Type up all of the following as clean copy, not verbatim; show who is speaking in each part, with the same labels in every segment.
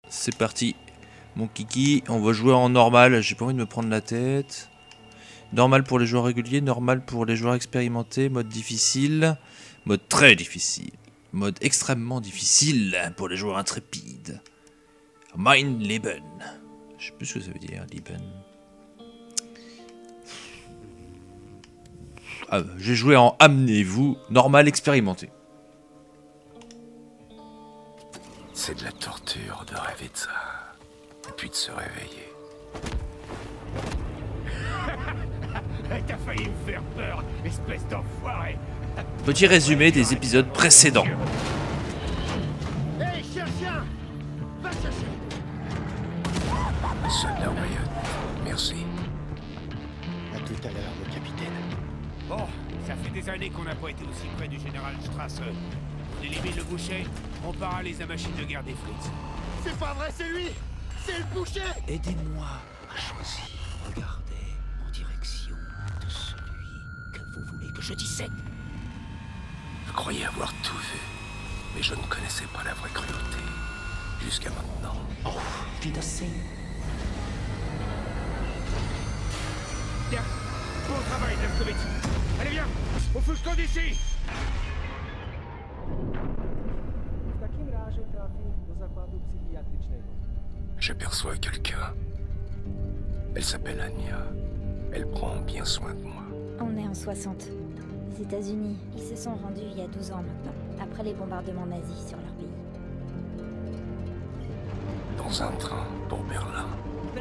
Speaker 1: C'est parti. Mon kiki, on va jouer en normal. J'ai pas envie de me prendre la tête. Normal pour les joueurs réguliers, normal pour les joueurs expérimentés, mode difficile, mode très difficile, mode extrêmement difficile pour les joueurs intrépides. Mein Leben. Je sais plus ce que ça veut dire, Leben. Ah, j'ai joué en amenez-vous, normal expérimenté.
Speaker 2: C'est de la torture de rêver de ça, et puis de se réveiller.
Speaker 3: T'as failli me faire peur, espèce d'enfoiré.
Speaker 1: Petit résumé des épisodes précédents.
Speaker 3: Hey, chien, va chercher.
Speaker 2: Soldat Wyatt, merci.
Speaker 3: À tout à l'heure, mon capitaine. Bon, ça fait des années qu'on n'a pas été aussi près du général Strasser. On élimine le boucher, on paralyse la machine de guerre des Fritz. C'est pas vrai, c'est lui. C'est le boucher.
Speaker 4: Aidez-moi à choisir. Regardez en direction de celui que vous voulez que je dissèque.
Speaker 2: Je croyais avoir tout vu, mais je ne connaissais pas la vraie cruauté. Jusqu'à maintenant.
Speaker 4: Oh, Wiedersehen.
Speaker 3: Bien, bon travail, Blaskowitz. Allez, viens, on fout le camp d'ici.
Speaker 2: J'aperçois quelqu'un. Elle s'appelle Anya. Elle prend bien soin de moi.
Speaker 5: On est en 60. Les États-Unis, ils se sont rendus il y a 12 ans maintenant, après les bombardements nazis sur leur pays.
Speaker 2: Dans un train pour Berlin.
Speaker 5: Très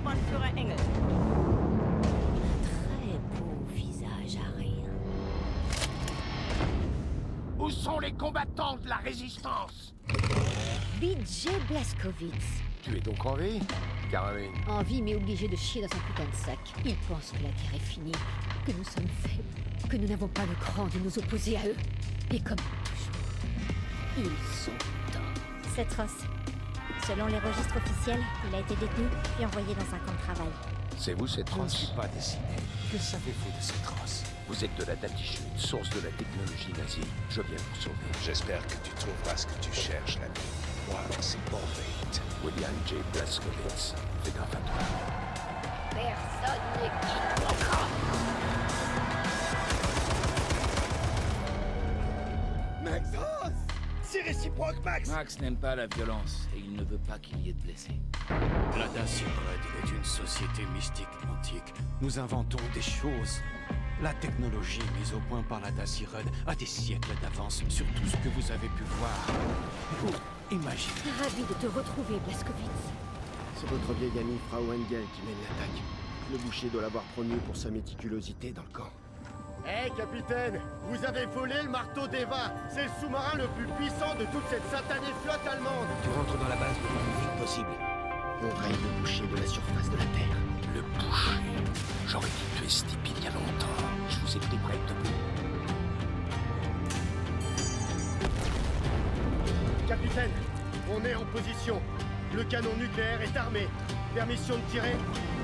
Speaker 5: beau visage arien.
Speaker 3: Où sont les combattants de la résistance?
Speaker 6: BJ Blazkowicz.
Speaker 2: Tu es donc en vie, Caroline?
Speaker 6: En vie mais obligé de chier dans un putain de sac. Il pense que la guerre est finie, que nous sommes faibles, que nous n'avons pas le cran de nous opposer à eux. Et comme toujours, ils sont dans.
Speaker 5: C'est Ross. Selon les registres officiels, il a été détenu puis envoyé dans un camp de travail.
Speaker 2: C'est vous, cette
Speaker 3: Je ne
Speaker 2: race?
Speaker 3: suis pas décidé. Que savez-vous de cette race?
Speaker 2: Vous êtes de la Datichute, source de la technologie nazie. Je viens vous sauver.
Speaker 7: J'espère que tu trouveras ce que tu cherches, l'ami. Moi, c'est Borvate.
Speaker 2: William J. Blazkowicz, fais gaffe à toi.
Speaker 6: Personne ne quitte mon camp.
Speaker 3: Maxos! C'est réciproque, Max!
Speaker 4: Max n'aime pas la violence et il ne veut pas qu'il y ait de blessés.
Speaker 8: La Dacia Red est une société mystique antique. Nous inventons des choses. La technologie mise au point par la Dacia Red a des siècles d'avance sur tout ce que vous avez pu voir. Oh, imaginez.
Speaker 6: Ravi de te retrouver, Blazkowicz.
Speaker 9: C'est votre vieille amie Frau Engel qui mène l'attaque. Le boucher doit l'avoir promu pour sa méticulosité dans le camp.
Speaker 3: Hé, capitaine! Vous avez volé le marteau d'Eva! C'est le sous-marin le plus puissant de toute cette satanée flotte allemande!
Speaker 4: Tu rentres dans la base le plus vite possible.
Speaker 9: On règne le boucher de la surface de la Terre.
Speaker 2: Le boucher. J'aurais dû tuer ce type il y a longtemps. Je vous ai pris près de vous.
Speaker 3: Capitaine, on est en position. Le canon nucléaire est armé. Permission de tirer?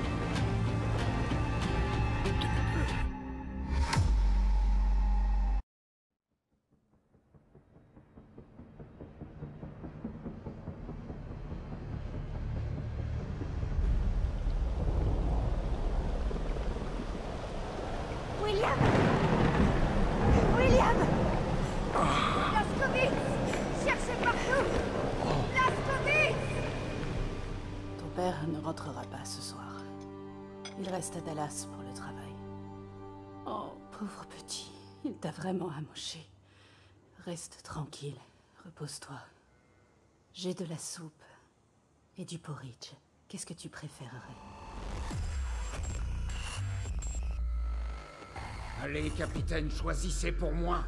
Speaker 5: William! William! Blazkowicz! Cherchez partout! Blazkowicz!
Speaker 10: Ton père ne rentrera pas ce soir. Il reste à Dallas pour le travail. Oh, pauvre petit, il t'a vraiment amoché. Reste tranquille, repose-toi. J'ai de la soupe et du porridge. Qu'est-ce que tu préférerais?
Speaker 3: Allez, capitaine, choisissez pour moi.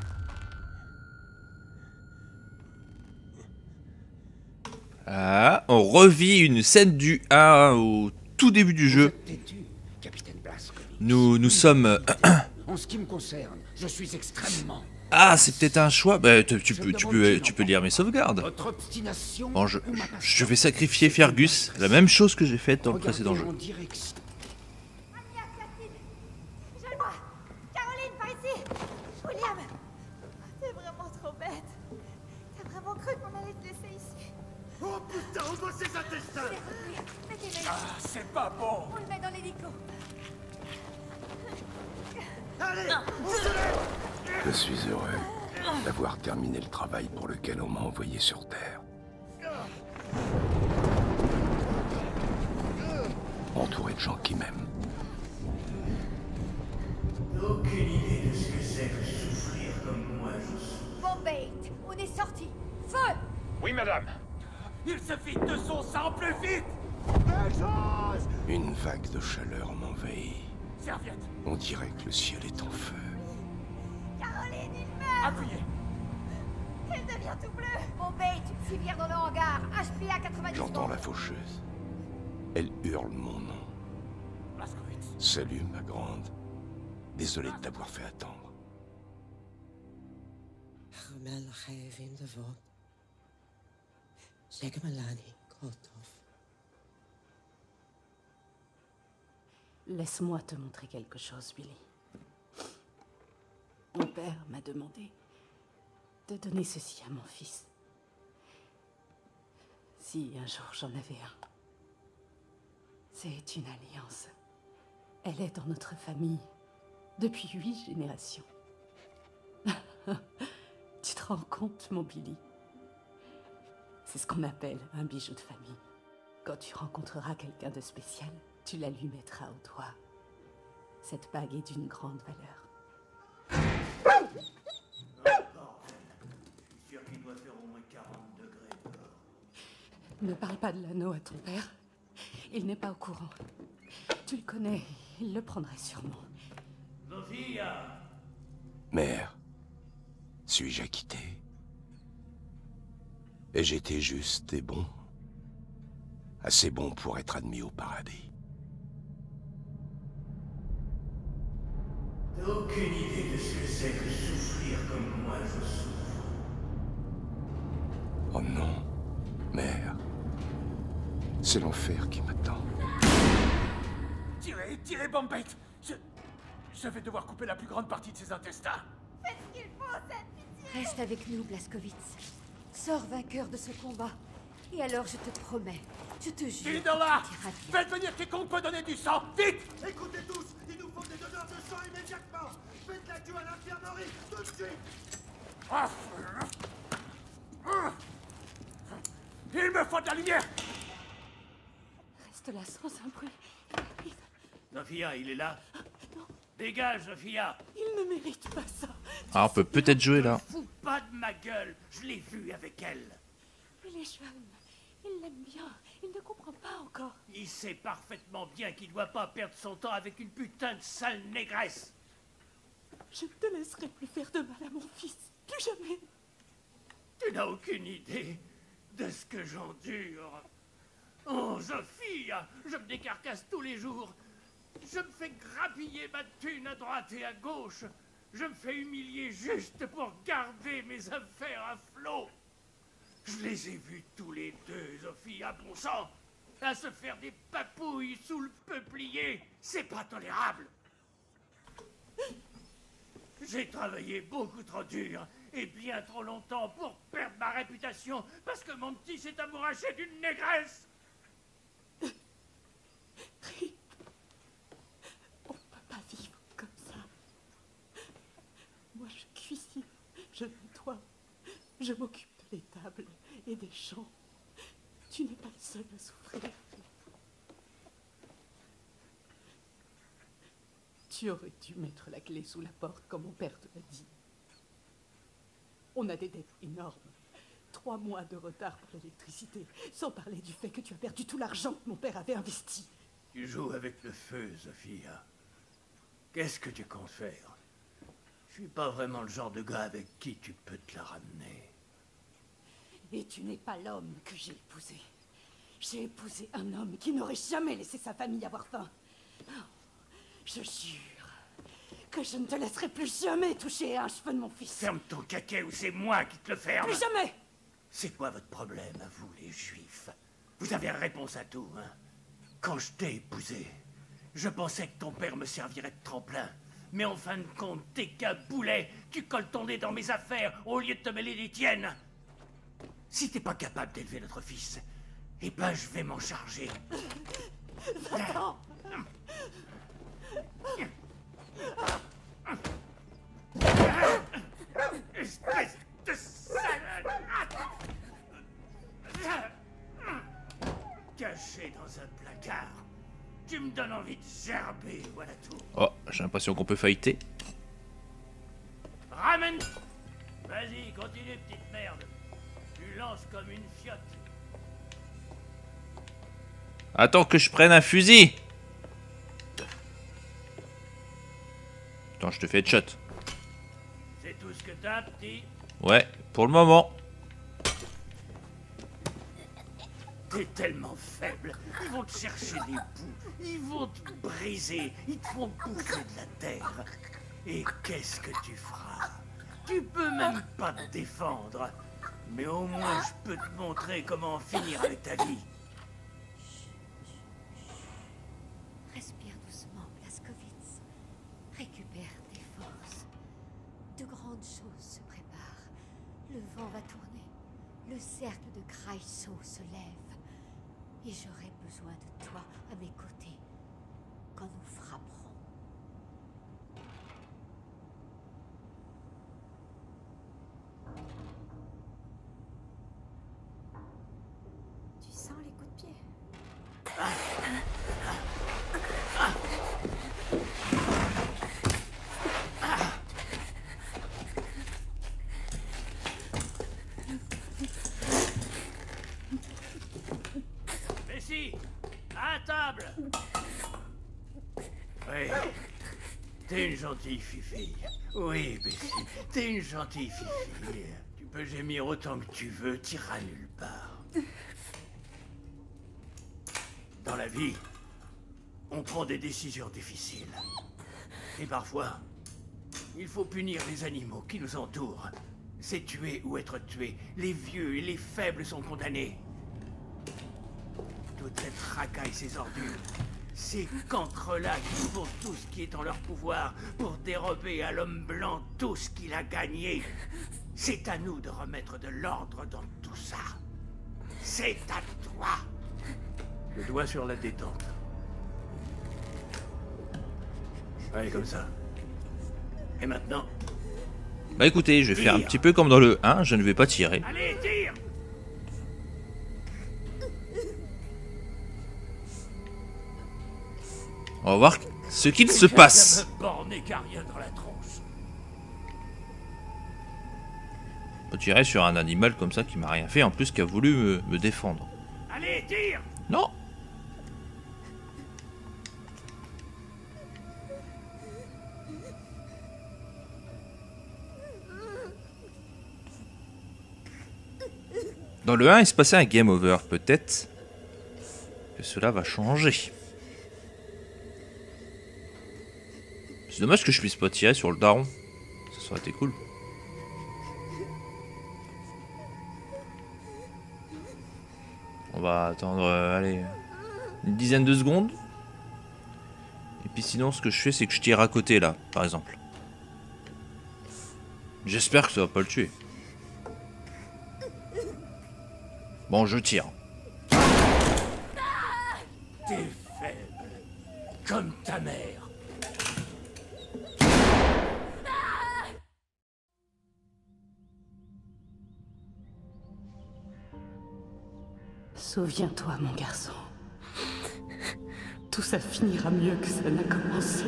Speaker 1: Ah, on revit une scène du 1 au tout début du jeu.
Speaker 3: Têtu, capitaine Blazkowicz.
Speaker 1: Nous sommes...
Speaker 3: En ce qui me concerne, je suis extrêmement.
Speaker 1: Ah, c'est peut-être un choix. Bah, tu peux lire mes sauvegardes.
Speaker 3: Votre obstination.
Speaker 1: Bon, je vais sacrifier Fergus. La même chose que j'ai faite dans le précédent jeu.
Speaker 5: Anya, Catherine! Gêne-moi! Caroline, par ici! William! T'es vraiment trop bête. T'as vraiment cru qu'on allait te laisser ici?
Speaker 3: Oh putain, faut ses intestins.
Speaker 2: Ah, c'est pas bon.
Speaker 6: On le met dans l'hélico.
Speaker 3: Allez, on se lève.
Speaker 2: Je suis heureux d'avoir terminé le travail pour lequel on m'a envoyé sur Terre. Entouré de gens qui m'aiment.
Speaker 3: Aucune idée de ce que c'est que souffrir comme moi je souffre.
Speaker 6: Bombay, on est sorti. Feu!
Speaker 7: Oui, madame.
Speaker 3: Il se vide de son sang plus vite. Quelque chose.
Speaker 2: Une vague de chaleur m'envahit.
Speaker 3: Serviette.
Speaker 2: On dirait que le ciel est en feu.
Speaker 6: Caroline, il meurt!
Speaker 3: Appuyez.
Speaker 6: Elle devient tout bleu! Bombay, civière dans le hangar. HPA 90.
Speaker 2: J'entends la faucheuse. Elle hurle mon nom.
Speaker 3: Blazkowicz.
Speaker 2: Salut, ma grande. Désolé de t'avoir fait attendre.
Speaker 10: Laisse-moi te montrer quelque chose, Billy. Mon père m'a demandé de donner ceci à mon fils. Si un jour j'en avais un. C'est une alliance. Elle est dans notre famille depuis 8 générations. Tu te rends compte, mon Billy? C'est ce qu'on appelle un bijou de famille. Quand tu rencontreras quelqu'un de spécial, tu la lui mettras au doigt. Cette bague est d'une grande valeur.
Speaker 3: Je suis sûr qu'il doit faire au moins 40 degrés dehors.
Speaker 10: Ne parle pas de l'anneau à ton père. Il n'est pas au courant. Tu le connais, il le prendrait sûrement.
Speaker 3: Sophia.
Speaker 2: Mère, suis-je acquitté? Et j'étais juste et bon. Assez bon pour être admis au paradis.
Speaker 3: T'as aucune idée de ce que c'est que souffrir comme moi je souffre.
Speaker 2: Oh non, mère. C'est l'enfer qui m'attend.
Speaker 3: Tirez, tirez, Bombay. Je vais devoir couper la plus grande partie de ses intestins.
Speaker 6: Faites ce qu'il faut, cette pitié!
Speaker 11: Reste avec nous, Blazkowicz. Sors vainqueur de ce combat. Et alors, je te promets, je te jure...
Speaker 3: Qui est là?
Speaker 11: tu iras bien.
Speaker 3: Faites venir quiconque peut donner du sang, vite! Écoutez tous, il nous faut des donneurs de sang immédiatement. Faites la queue à l'infirmerie, tout de suite. Il me faut de la lumière.
Speaker 10: Reste là sans un bruit.
Speaker 3: Sophia, il est là? Dégage, Sophia.
Speaker 10: Il ne mérite pas ça.
Speaker 1: Ah, on peut peut-être jouer là.
Speaker 3: Fous pas de ma gueule, je l'ai vu avec elle.
Speaker 10: Il est jeune. Il l'aime bien. Il ne comprend pas encore.
Speaker 3: Il sait parfaitement bien qu'il doit pas perdre son temps avec une putain de sale négresse.
Speaker 10: Je ne te laisserai plus faire de mal à mon fils. Plus jamais.
Speaker 3: Tu n'as aucune idée de ce que j'endure. Oh, Sophia, je me décarcasse tous les jours. Je me fais grappiller ma thune à droite et à gauche. Je me fais humilier juste pour garder mes affaires à flot. Je les ai vus tous les deux, Sophia, bon sang, à se faire des papouilles sous le peuplier. C'est pas tolérable. J'ai travaillé beaucoup trop dur et bien trop longtemps pour perdre ma réputation parce que mon petit s'est amouraché d'une négresse.
Speaker 10: On ne peut pas vivre comme ça. Moi, je cuisine, je nettoie, je m'occupe de l'étable et des champs. Tu n'es pas le seul à souffrir. Tu aurais dû mettre la clé sous la porte comme mon père te l'a dit. On a des dettes énormes. 3 mois de retard pour l'électricité, sans parler du fait que tu as perdu tout l'argent que mon père avait investi.
Speaker 3: Tu joues avec le feu, Sophia. Qu'est-ce que tu comptes faire? Je suis pas vraiment le genre de gars avec qui tu peux te la ramener.
Speaker 10: Et tu n'es pas l'homme que j'ai épousé. J'ai épousé un homme qui n'aurait jamais laissé sa famille avoir faim. Je jure que je ne te laisserai plus jamais toucher à un cheveu de mon fils.
Speaker 3: Ferme ton caquet ou c'est moi qui te le ferme.
Speaker 10: Plus jamais!
Speaker 3: C'est quoi votre problème à vous, les Juifs? Vous avez réponse à tout, hein? Quand je t'ai épousé, je pensais que ton père me servirait de tremplin. Mais en fin de compte, t'es qu'un boulet. Tu colles ton nez dans mes affaires au lieu de te mêler les tiennes. Si t'es pas capable d'élever notre fils, Eh ben, je vais m'en charger.
Speaker 10: Va-t'en.
Speaker 3: Espèce de sale... Caché dans un placard. Tu me donnes envie de gerber, voilà tout.
Speaker 1: Oh, j'ai l'impression qu'on peut fighter.
Speaker 3: Ramène. Vas-y, continue, petite merde. Tu lances comme une fiotte.
Speaker 1: Attends que je prenne un fusil. Attends, je te fais headshot.
Speaker 3: C'est tout ce que t'as, petit?
Speaker 1: Ouais, pour le moment.
Speaker 3: T'es tellement faible. Ils vont te chercher des bouts. Ils vont te briser. Ils te font bouffer de la terre. Et qu'est-ce que tu feras? Tu peux même pas te défendre. Mais au moins, je peux te montrer comment finir avec ta vie.
Speaker 6: Respire doucement, Blazkowicz. Récupère tes forces. De grandes choses se préparent. Le vent va tourner. Le cercle de Kreisau se lève. Et j'aurai besoin de toi à mes côtés quand nous frapperons.
Speaker 5: Tu sens les coups de pied?
Speaker 3: Bessie, à table. Oui, t'es une gentille fifille. Oui, Bessie, t'es une gentille fifille. Tu peux gémir autant que tu veux, t'iras nulle part. Dans la vie, on prend des décisions difficiles. Et parfois, il faut punir les animaux qui nous entourent. C'est tuer ou être tué. Les vieux et les faibles sont condamnés. Toutes ces racailles, ces ordures, ces cancres-là qui font tout ce qui est en leur pouvoir pour dérober à l'homme blanc tout ce qu'il a gagné. C'est à nous de remettre de l'ordre dans tout ça. C'est à toi. Le doigt sur la détente. Allez, comme ça. Et maintenant?
Speaker 1: Bah écoutez, je vais faire un petit peu comme dans le 1, je ne vais pas tirer.
Speaker 3: Allez, tire!
Speaker 1: On va voir ce qu'il se passe.
Speaker 3: Me borner qu'à rien dans la tronche.
Speaker 1: On peut tirer sur un animal comme ça qui m'a rien fait, en plus qui a voulu me défendre.
Speaker 3: Allez, tire!
Speaker 1: Non! Dans le 1, il se passait un game over, peut-être que cela va changer. C'est dommage que je puisse pas tirer sur le daron. Ça aurait été cool. On va attendre, allez, une dizaine de secondes. Et puis sinon, ce que je fais, c'est que je tire à côté, là, par exemple. J'espère que ça va pas le tuer. Bon, je tire.
Speaker 3: T'es faible. Comme ta mère.
Speaker 10: Souviens-toi, mon garçon. Tout ça finira mieux que ça n'a commencé.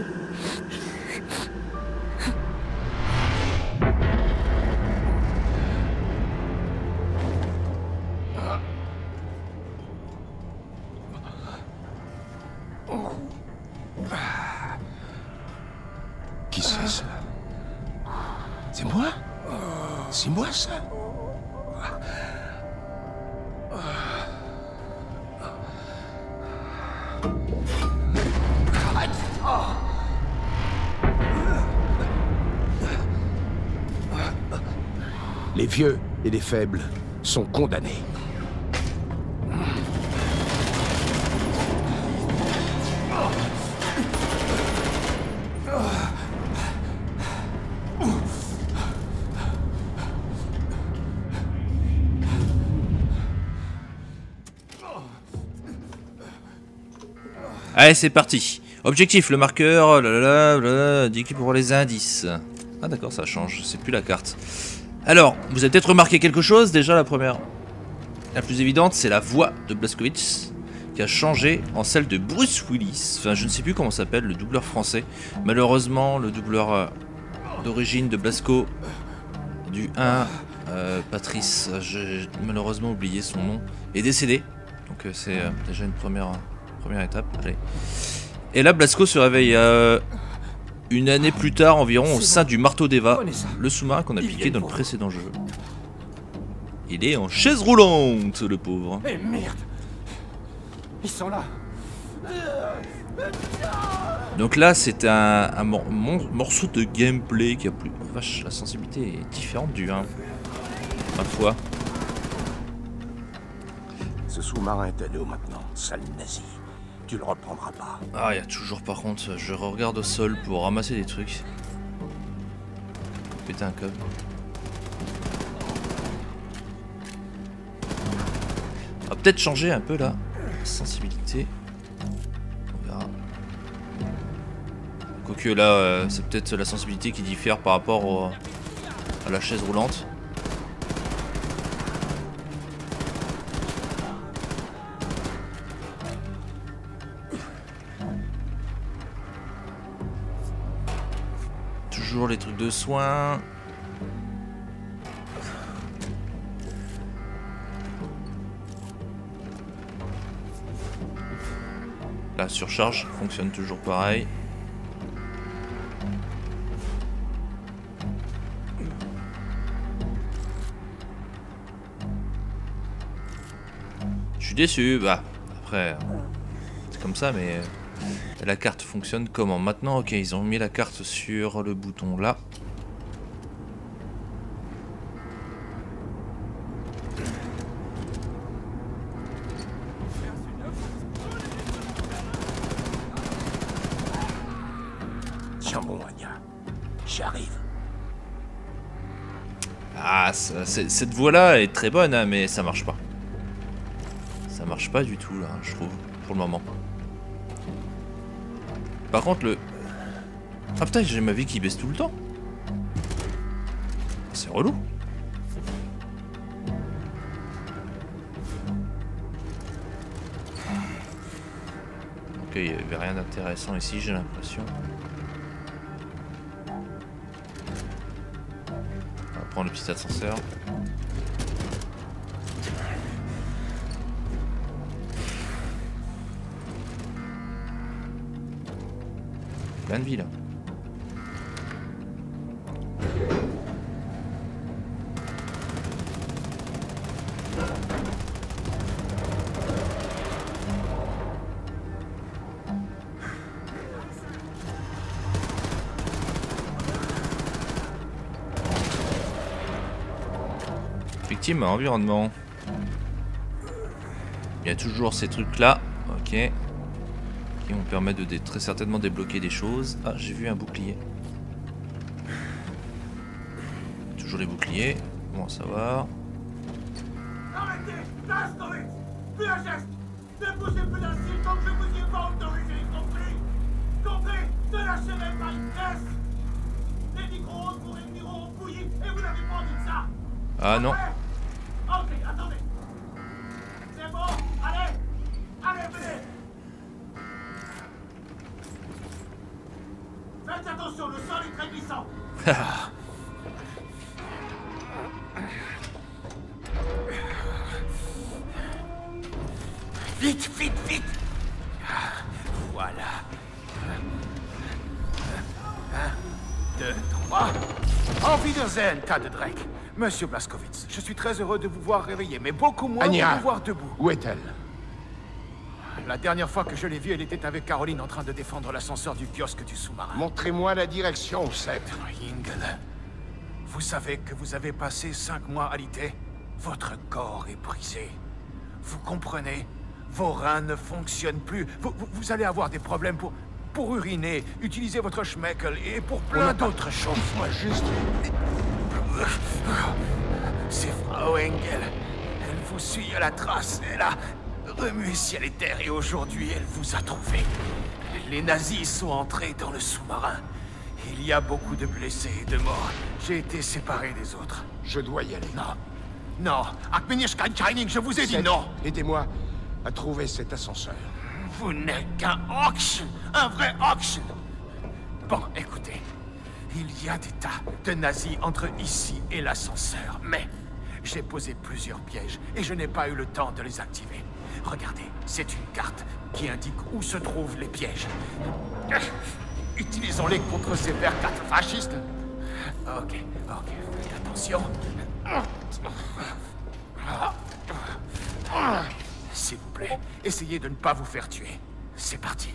Speaker 2: Qui c'est ça? C'est moi? C'est moi ça? Les vieux et les faibles sont condamnés.
Speaker 1: Allez, c'est parti. Objectif, le marqueur, indiqué pour les indices. Ah d'accord, ça change, c'est plus la carte. Alors, vous avez peut-être remarqué quelque chose. Déjà, la première, la plus évidente, c'est la voix de Blazkowicz qui a changé en celle de Bruce Willis. Enfin, je ne sais plus comment s'appelle le doubleur français. Malheureusement, le doubleur d'origine de Blasco du 1, Patrice, j'ai malheureusement oublié son nom, est décédé. Donc c'est déjà une première étape. Allez. Et là, Blasco se réveille une année plus tard environ au sein du Marteau d'Eva, le sous-marin qu'on a piqué dans le précédent jeu. Il est en chaise roulante, le pauvre.
Speaker 8: Eh merde! Ils sont là!
Speaker 1: Donc là, c'est un morceau de gameplay qui a plus... Oh, vache, la sensibilité est différente du 1, ma foi.
Speaker 2: Ce sous-marin est à nous maintenant, sale nazi. Tu le reprendras pas.
Speaker 1: Ah, il y a toujours, par contre, je regarde au sol pour ramasser des trucs. Péter un câble. On va peut-être changer un peu la sensibilité. On verra. Quoique là, c'est peut-être la sensibilité qui diffère par rapport à la chaise roulante. Toujours les trucs de soins. La surcharge fonctionne toujours pareil. Je suis déçu, bah après c'est comme ça, mais la carte fonctionne comment maintenant? Ok, ils ont mis la carte sur le bouton là.
Speaker 2: Tiens bon, Anya, j'arrive.
Speaker 1: Ah, cette voie là est très bonne, hein, mais ça marche pas. Ça marche pas du tout là, je trouve, pour le moment. Par contre, le... Ah putain, j'ai ma vie qui baisse tout le temps. C'est relou. Ok, il n'y avait rien d'intéressant ici, j'ai l'impression. On va prendre le petit ascenseur. Plein de vie là. Effectivement, environnement. Il y a toujours ces trucs là. Ok. Qui vont permettre de très certainement débloquer des choses. Ah, j'ai vu un bouclier. Toujours les boucliers. Bon, ça va.
Speaker 3: Arrêtez! Blazkowicz! Plus un geste! Ne bougez plus d'un cil tant que je vous y ai pas autorisé, compris? Compris? Ne lâchez même pas une pièce! Les micro-ondes vous réuniront au bouilli et vous n'avez pas envie de ça!
Speaker 1: Ah non.
Speaker 3: Ok, attendez! C'est bon! Allez! Allez, venez! Faites attention, le sol est très glissant!
Speaker 2: Vite, vite, vite! Voilà. 1, 2, 3.
Speaker 8: Auf Wiedersehen, tas de Drake. Monsieur Blazkowicz, je suis très heureux de vous voir réveillé, mais beaucoup moins de vous voir debout.
Speaker 7: Où est-elle?
Speaker 8: La dernière fois que je l'ai vue, elle était avec Caroline en train de défendre l'ascenseur du kiosque du sous-marin.
Speaker 7: Montrez-moi la direction, Seth.
Speaker 8: Ingel, vous savez que vous avez passé 5 mois alité? Votre corps est brisé. Vous comprenez? Vos reins ne fonctionnent plus. Vous allez avoir des problèmes pour uriner, utiliser votre schmeckel et pour plein d'autres choses.
Speaker 7: Moi juste...
Speaker 8: C'est Frau Engel. Elle vous suit à la trace. Elle a
Speaker 2: remué ciel et terre et aujourd'hui elle vous a trouvé. Les nazis sont entrés dans le sous-marin. Il y a beaucoup de blessés et de morts. J'ai été séparé des autres.
Speaker 7: Je dois y aller.
Speaker 2: Non. Non. Akmenish Shining, je vous ai dit non.
Speaker 7: Aidez-moi à trouver cet ascenseur.
Speaker 2: Vous n'êtes qu'un auction. Un vrai auction. Bon, écoutez. Il y a des tas de nazis entre ici et l'ascenseur, mais j'ai posé plusieurs pièges et je n'ai pas eu le temps de les activer. Regardez, c'est une carte qui indique où se trouvent les pièges. Utilisons-les contre ces verts quatre fascistes. Ok, faites attention. S'il vous plaît, essayez de ne pas vous faire tuer. C'est parti.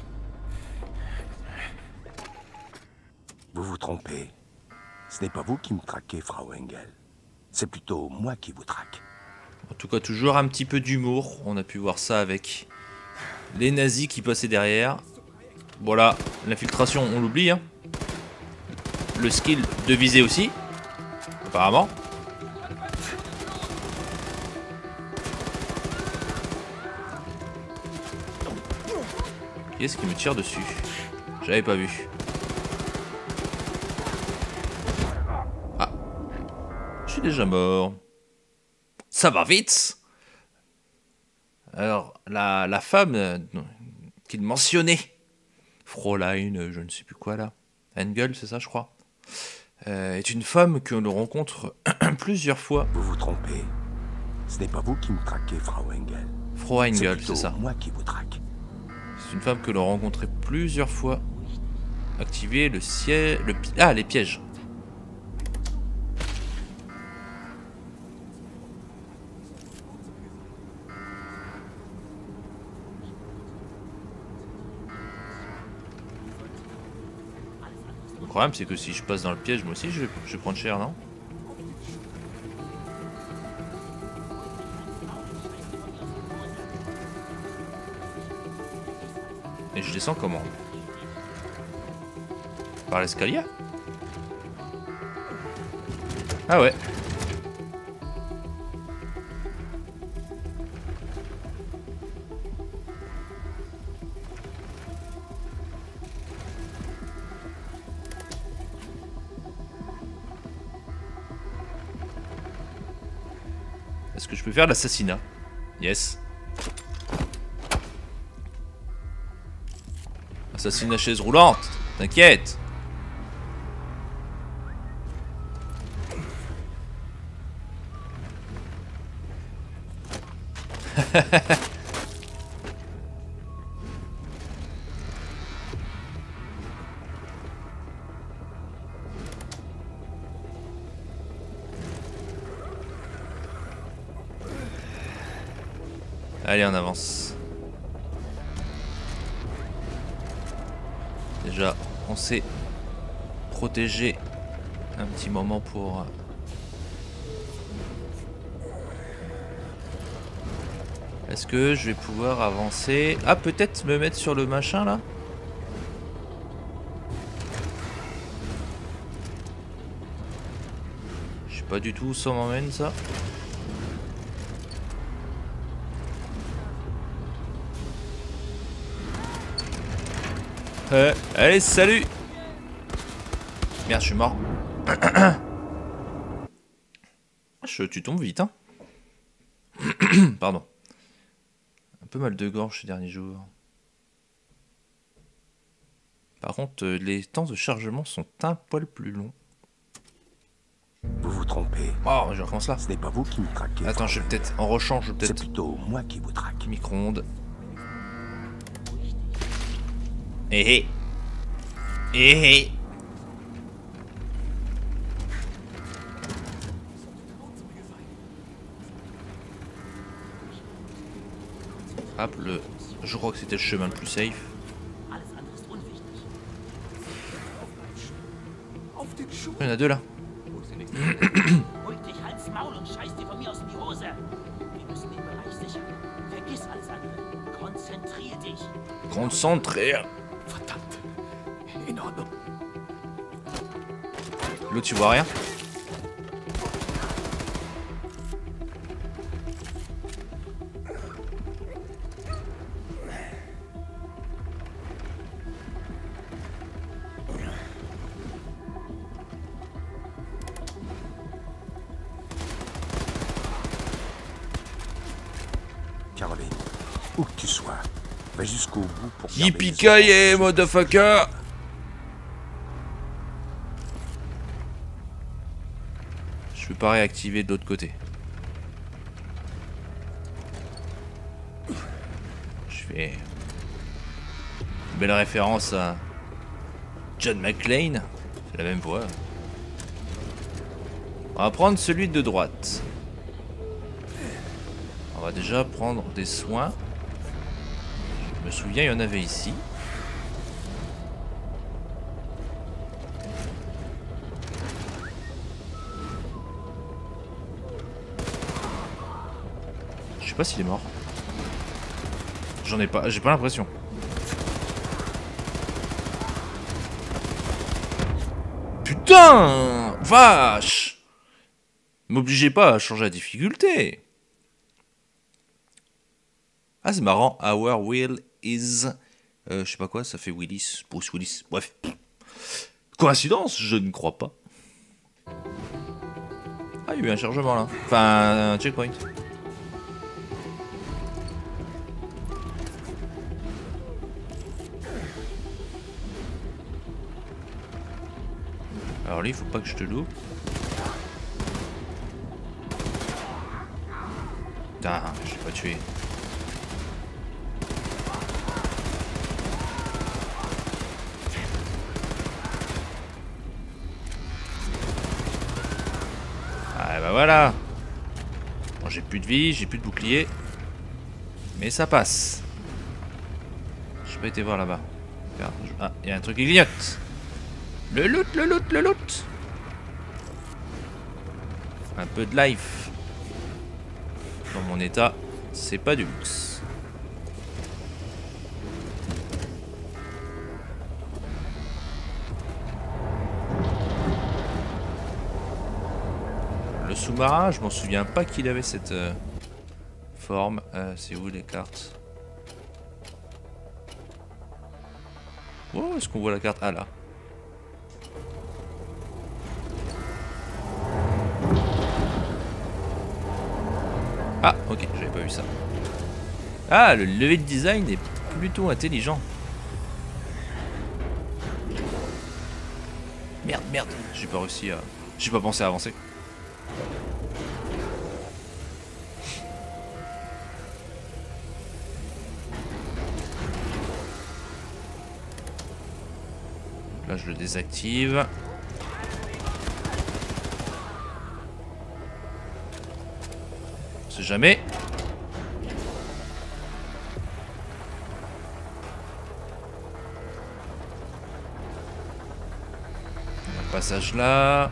Speaker 7: Vous vous trompez. Ce n'est pas vous qui me traquez, Frau Engel. C'est plutôt moi qui vous traque.
Speaker 1: En tout cas, toujours un petit peu d'humour. On a pu voir ça avec les nazis qui passaient derrière. Voilà, l'infiltration, on l'oublie. Hein. Le skill de viser aussi, apparemment. Qui est-ce qui me tire dessus? J'avais pas vu. Ah. Je suis déjà mort. Ça va vite. Alors, la femme qu'il mentionnait, Fräulein, je ne sais plus quoi là, Engel, c'est ça je crois, est une femme que l'on rencontre plusieurs fois.
Speaker 7: Vous vous trompez. Ce n'est pas vous qui me traquez, Frau Engel.
Speaker 1: Frau Engel, c'est ça.
Speaker 7: Moi qui vous traque.
Speaker 1: C'est une femme que l'on rencontrait plusieurs fois. Activer le ciel, les pièges. Le problème, c'est que si je passe dans le piège, moi aussi, je vais prendre cher, non? Et je descends comment? Par l'escalier? Ah ouais. Est-ce que je peux faire l'assassinat? Yes. Assassinat chaise roulante, t'inquiète. Allez, on avance. Déjà, on s'est protégé un petit moment pour... Est-ce que je vais pouvoir avancer? Ah, peut-être me mettre sur le machin, là? Je sais pas du tout où ça m'emmène, ça. Allez, salut! Merde, je suis mort. Tu tombes vite, hein? Pardon. Un peu mal de gorge ces derniers jours. Par contre, les temps de chargement sont un poil plus longs.
Speaker 7: Vous vous trompez.
Speaker 1: Oh, je recommence là.
Speaker 7: Ce n'est pas vous qui me traquez.
Speaker 1: Attends, je vais peut-être... En rechange, je vais peut-être...
Speaker 7: C'est plutôt moi qui vous traque.
Speaker 1: Micro-ondes. Eh eh. Hop, je crois que c'était le chemin le plus safe. Il y en a deux là. Concentré. L'autre, tu vois rien?
Speaker 7: Où que tu sois, va jusqu'au bout pour...
Speaker 1: Yippee-ki-yay, motherfucker! Je peux pas réactiver de l'autre côté. Je fais une belle référence à John McClane. C'est la même voix. On va prendre celui de droite. On va déjà prendre des soins. Je me souviens, il y en avait ici. Je sais pas s'il est mort. J'en ai pas, j'ai pas l'impression. Putain! Vache! M'obligez pas à changer la difficulté. Ah, c'est marrant. Our will is... je sais pas quoi, ça fait Willis. Bruce Willis. Bref. Coïncidence? Je ne crois pas. Ah, il y a eu un chargement là. Enfin, un checkpoint. Alors lui, il faut pas que je te loupe. Putain, je l'ai pas tué. Ah bah voilà. Bon, j'ai plus de vie, j'ai plus de bouclier. Mais ça passe. J'ai pas été voir là-bas. Ah, il y a un truc qui clignote. Le loot, le loot, le loot. Un peu de life. Dans mon état, c'est pas du luxe. Le sous-marin, je m'en souviens pas qu'il avait cette forme. C'est où les cartes? Oh, est-ce qu'on voit la carte? Ah là. Ah, ok, j'avais pas vu ça. Ah, le level design est plutôt intelligent. Merde, merde, j'ai pas réussi à... J'ai pas pensé à avancer. Là, je le désactive. Jamais. Un passage là.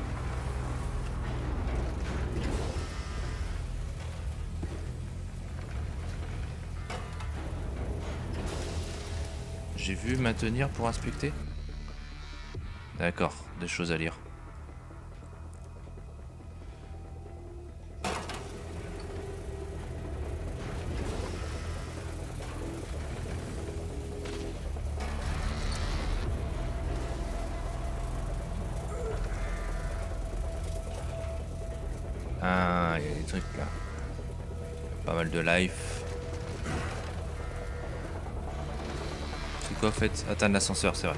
Speaker 1: J'ai vu maintenir pour inspecter. D'accord, des choses à lire. Ah, il y a des trucs là. Pas mal de life. C'est quoi en fait? Atteindre l'ascenseur, c'est vrai.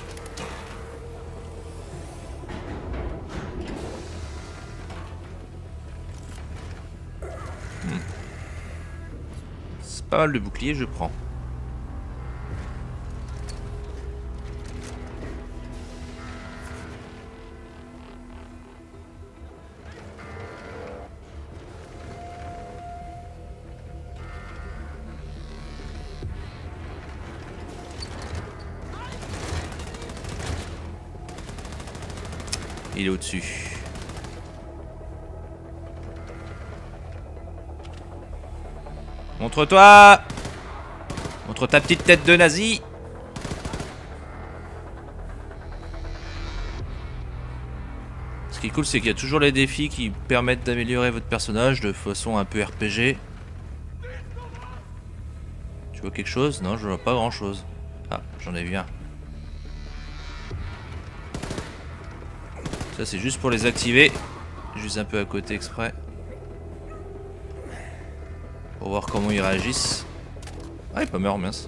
Speaker 1: C'est pas mal de boucliers, je prends. Il est au-dessus. Montre-toi! Montre ta petite tête de nazi! Ce qui est cool, c'est qu'il y a toujours les défis qui permettent d'améliorer votre personnage de façon un peu RPG. Tu vois quelque chose? Non, je vois pas grand-chose. Ah, j'en ai vu un. Ça c'est juste pour les activer. Juste un peu à côté exprès. Pour voir comment ils réagissent. Ah, il est pas mort, mince.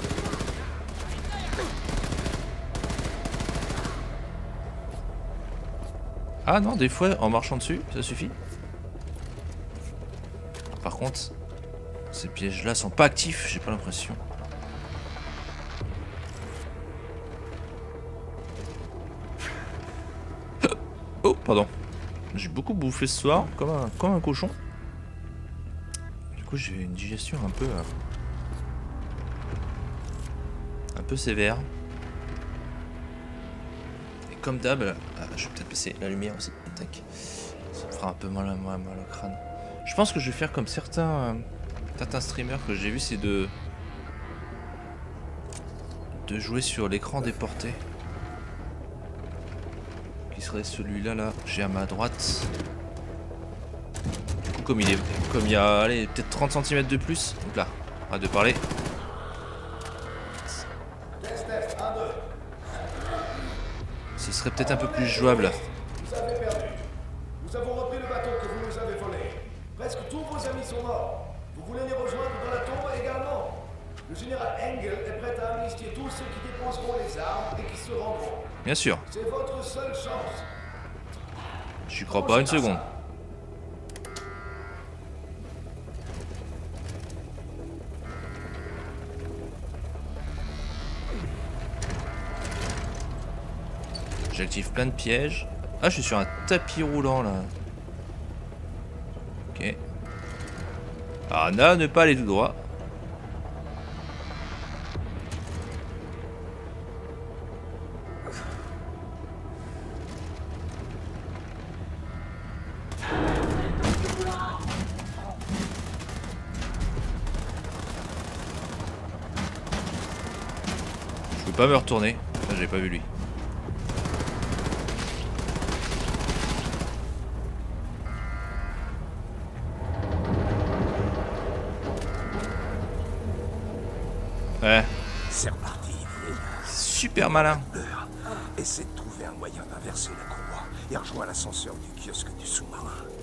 Speaker 1: Ah non, des fois, en marchant dessus, ça suffit. Par contre, ces pièges-là sont pas actifs, j'ai pas l'impression. Oh, pardon. J'ai beaucoup bouffé ce soir, comme un cochon. Du coup, j'ai une digestion un peu sévère. Et comme d'hab, je vais peut-être passer la lumière aussi. Tac. Ça me fera un peu mal au crâne. Je pense que je vais faire comme certains streamers que j'ai vu, c'est de jouer sur l'écran déporté. Qui serait celui-là, là, j'ai à ma droite. Du coup, comme il y a, allez, peut-être 30 cm de plus. Donc là, arrête de parler. Ce serait peut-être un peu plus jouable.
Speaker 12: Vous avez perdu. Nous avons repris le bateau que vous nous avez volé. Presque tous vos amis sont morts. Vous voulez les rejoindre dans la tombe également. Le général Engel est prêt à amnistier tous ceux qui déposeront les armes et qui se rendront.
Speaker 1: Bien sûr.
Speaker 12: C'est votre seule chance.
Speaker 1: J'y crois pas une seconde. J'active plein de pièges. Ah, je suis sur un tapis roulant là. Ok. Ah, là, ne pas aller tout droit. Je peux pas me retourner. Ah, j'avais pas vu lui. Ouais.
Speaker 7: C'est reparti.
Speaker 1: Super malin.
Speaker 7: Essaie de trouver un moyen d'inverser la courroie et rejoins l'ascenseur du kiosque du sous-marin.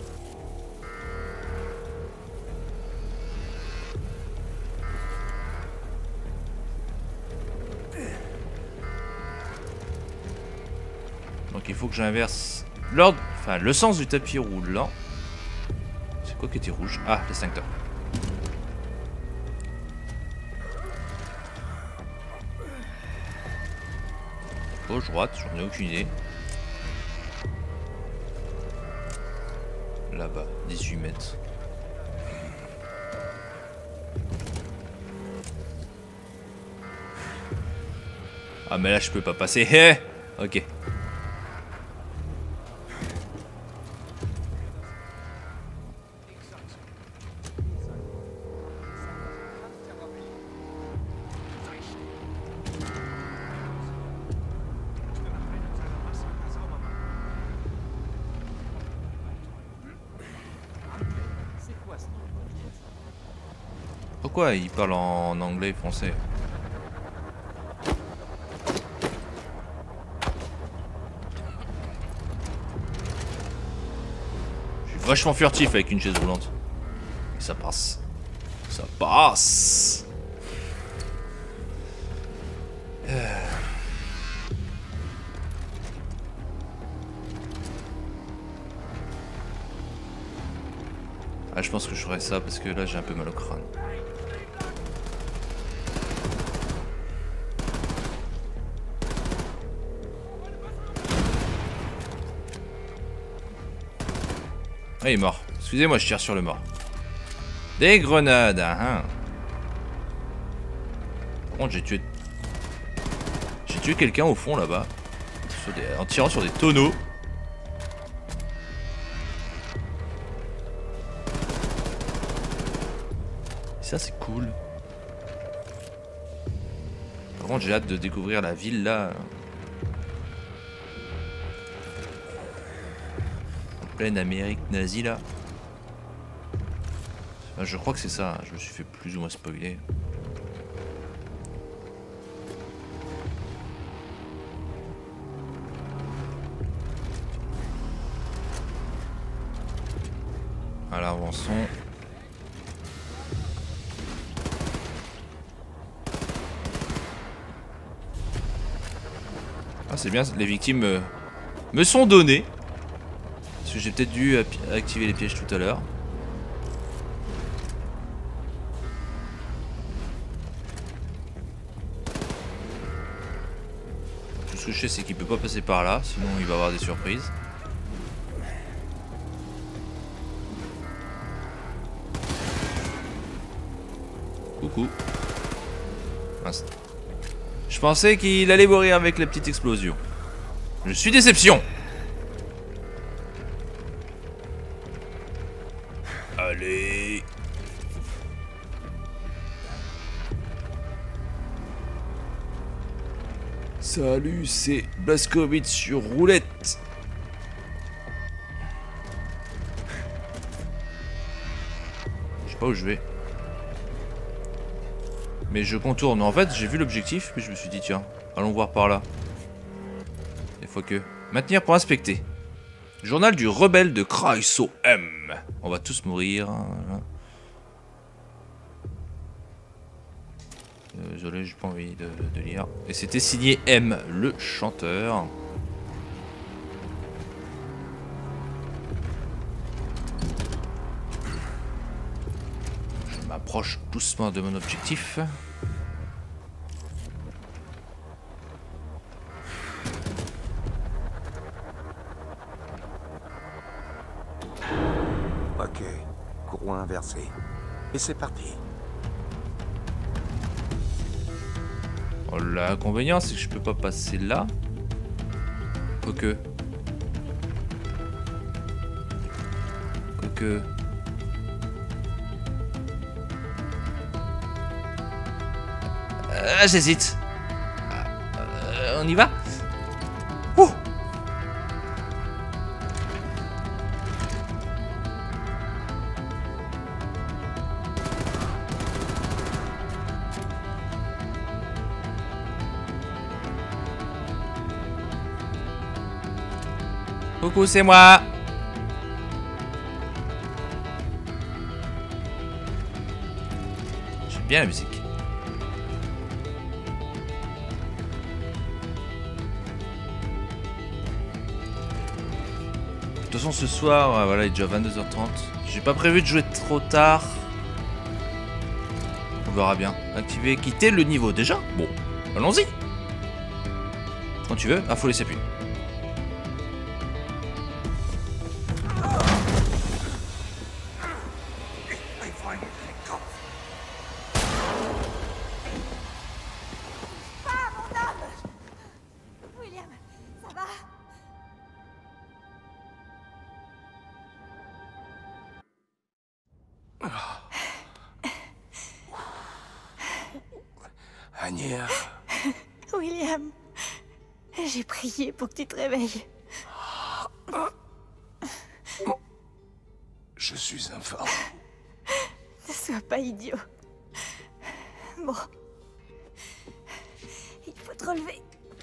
Speaker 1: Donc il faut que j'inverse l'ordre, enfin le sens du tapis roulant. C'est quoi qui était rouge? Ah, l'extincteur. Gauche, droite, j'en ai aucune idée. Là-bas, 18 mètres. Ah mais là je peux pas passer. Hé. Ok. Pourquoi il parle en anglais, français? Je suis vachement furtif avec une chaise roulante. Et ça passe. Ça passe. Ah, je pense que je ferai ça parce que là j'ai un peu mal au crâne. Ah, il est mort. Excusez-moi, je tire sur le mort. Des grenades, hein. Par contre, j'ai tué quelqu'un au fond là-bas. En tirant sur des tonneaux. Ça, c'est cool. Par contre, j'ai hâte de découvrir la ville là. Pleine Amérique nazie là. Enfin, je crois que c'est ça, je me suis fait plus ou moins spoiler. Alors avançons. Ah c'est bien, les victimes me sont données. Parce que j'ai peut-être dû activer les pièges tout à l'heure. Tout ce que je sais c'est qu'il peut pas passer par là, sinon il va avoir des surprises. Coucou. Mince. Je pensais qu'il allait mourir avec la petite explosion. Je suis déception. Allez. Salut, c'est Blazkowicz sur roulette. Je sais pas où je vais. Mais je contourne. En fait, j'ai vu l'objectif, puis je me suis dit, tiens, allons voir par là. Des fois que... Maintenir pour inspecter. Journal du rebelle de Chrysler M. On va tous mourir. Désolé, j'ai pas envie de lire. Et c'était signé M, le chanteur. Je m'approche doucement de mon objectif.
Speaker 7: Ok, courroie inversée. Et c'est parti.
Speaker 1: Oh, l'inconvénient, c'est que je peux pas passer là. Quoique. J'hésite. On y va? Ouh. Coucou, c'est moi. J'aime bien la musique. De toute façon, ce soir, voilà, il est déjà 22h30. J'ai pas prévu de jouer trop tard. On verra bien. Activer, quitter le niveau. Déjà? Bon, allons-y. Quand tu veux. Ah, faut laisser appuyer.
Speaker 7: Anya.
Speaker 5: William, j'ai prié pour que tu te réveilles.
Speaker 7: Je suis informe.
Speaker 5: Ne sois pas idiot. Bon. Il faut te relever.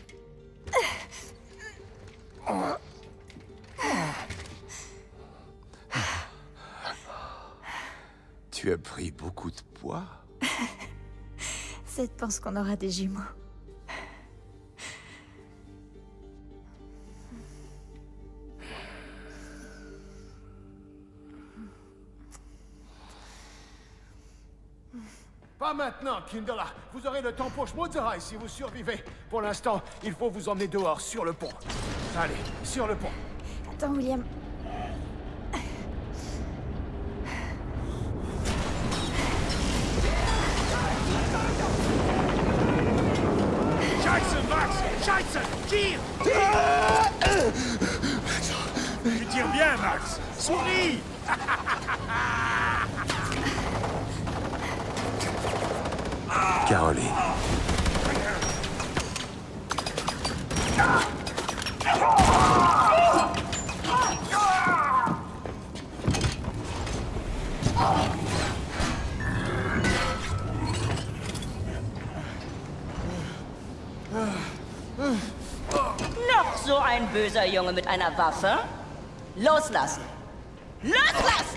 Speaker 7: Tu as pris beaucoup de poids?
Speaker 5: Seth pense qu'on aura des jumeaux.
Speaker 2: Pas maintenant, Kindala. Vous aurez le temps pour Schmutzerei si vous survivez. Pour l'instant, il faut vous emmener dehors, sur le pont. Allez, sur le pont.
Speaker 5: Attends, William.
Speaker 3: Scheiße, Max! Scheiße! Tire! Tu tires bien, Max! Souris!
Speaker 7: Caroline.
Speaker 13: Noch so ein böser Junge mit einer Waffe? Loslassen! Loslassen!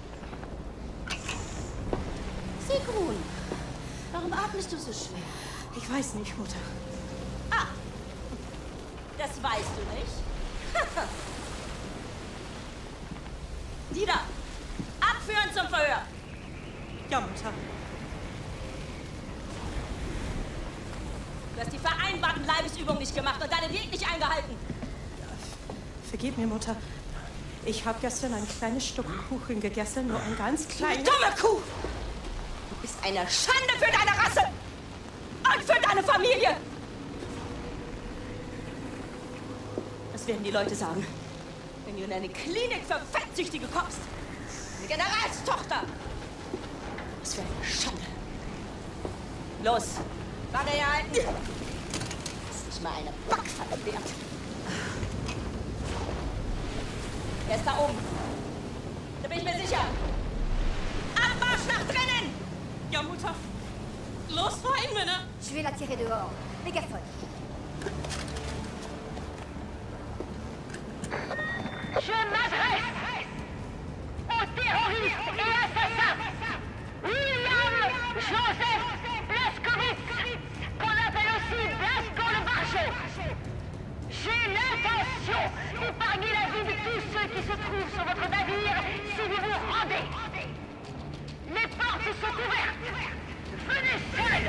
Speaker 13: Sigrun, warum atmest du so schwer?
Speaker 11: Ich weiß nicht, Mutter.
Speaker 13: Ah! Das weißt du nicht. Die da! Abführen zum Verhör!
Speaker 14: Ja, Mutter.
Speaker 13: Du hast die vereinbarten Leibesübungen nicht gemacht und deinen Weg nicht eingehalten.
Speaker 14: Vergib mir, Mutter. Ich habe gestern ein kleines Stück Kuchen gegessen, nur ein ganz kleines...
Speaker 13: Dumme Kuh! Du bist eine Schande für deine Rasse! Und für deine Familie! Das werden die Leute sagen, wenn du in eine Klinik für Fettsüchtige kommst. Eine Generalstochter! Was für eine Schande! Los! Warte hier halten! Das ist nicht mal eine Backpfanne wert. Er ist da oben. Da bin ich mir sicher. Abmarsch nach drinnen!
Speaker 14: Ja, Mutter. Los, rein, Männer!
Speaker 11: Je vais la tirer dehors. Mégaphone.
Speaker 15: Je m'adresse aux terroristes et assassins William Joseph Blaskowitz, qu'on appelle aussi Blasco le Barjot. J'ai l'intention d'épargner la vie de tous ceux qui se trouvent sur votre navire si vous vous rendez. Les portes sont ouvertes. Venez seuls.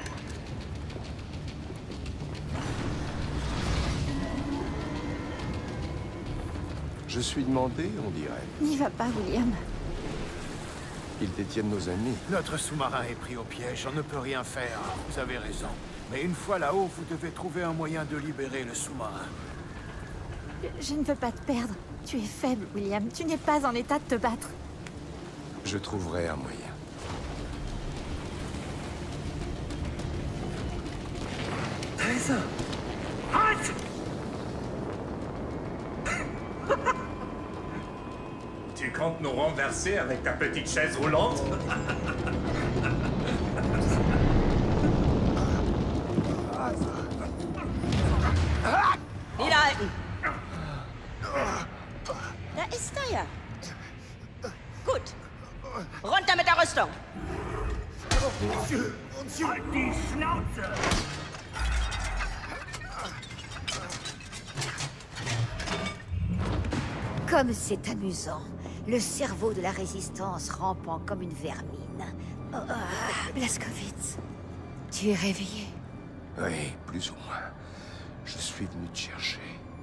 Speaker 7: Je suis demandé, on dirait.
Speaker 5: N'y va pas, William.
Speaker 7: Ils détiennent nos amis.
Speaker 2: Notre sous-marin est pris au piège, on ne peut rien faire. Vous avez raison. Mais une fois là-haut, vous devez trouver un moyen de libérer le sous-marin.
Speaker 5: Je ne veux pas te perdre. Tu es faible, William. Tu n'es pas en état de te battre.
Speaker 7: Je trouverai un moyen.
Speaker 12: Tessa! Halt!
Speaker 16: Tu comptes nous renverser avec ta petite chaise roulante?
Speaker 13: Niederhalten! Da ist er ja. Gut. Runter mit der Rüstung.
Speaker 12: Halt die Schnauze!
Speaker 6: Comme c'est amusant. Le cerveau de la résistance rampant comme une vermine.
Speaker 5: Blaskowitz, tu es réveillé?
Speaker 7: Oui, plus ou moins. Je suis venu te chercher.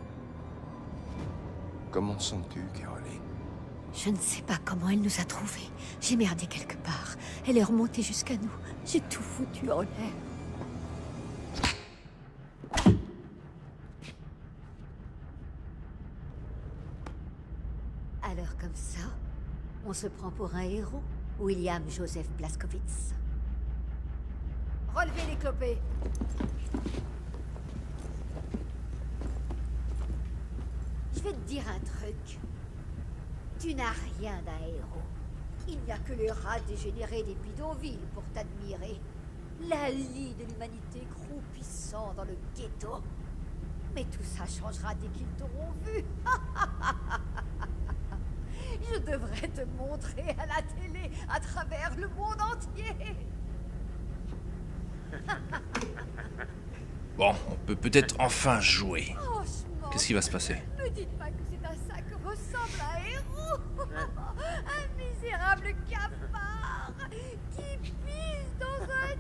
Speaker 7: Comment sens-tu, Caroline?
Speaker 6: Je ne sais pas comment elle nous a trouvés. J'ai merdé quelque part. Elle est remontée jusqu'à nous. J'ai tout foutu en l'air. Alors comme ça, on se prend pour un héros, William Joseph Blaskowitz.
Speaker 11: Relevez les clopés.
Speaker 6: Je vais te dire un truc. Tu n'as rien d'un héros. Il n'y a que les rats dégénérés des bidonvilles pour t'admirer. La lie de l'humanité croupissant dans le ghetto. Mais tout ça changera dès qu'ils t'auront vu. Je devrais te montrer à la télé, à travers le monde entier.
Speaker 1: Bon, on peut peut-être enfin jouer. Qu'est-ce qui va se passer?
Speaker 11: Ne dites pas que c'est un sac qui ressemble à un héros. Un misérable cafard qui pisse dans un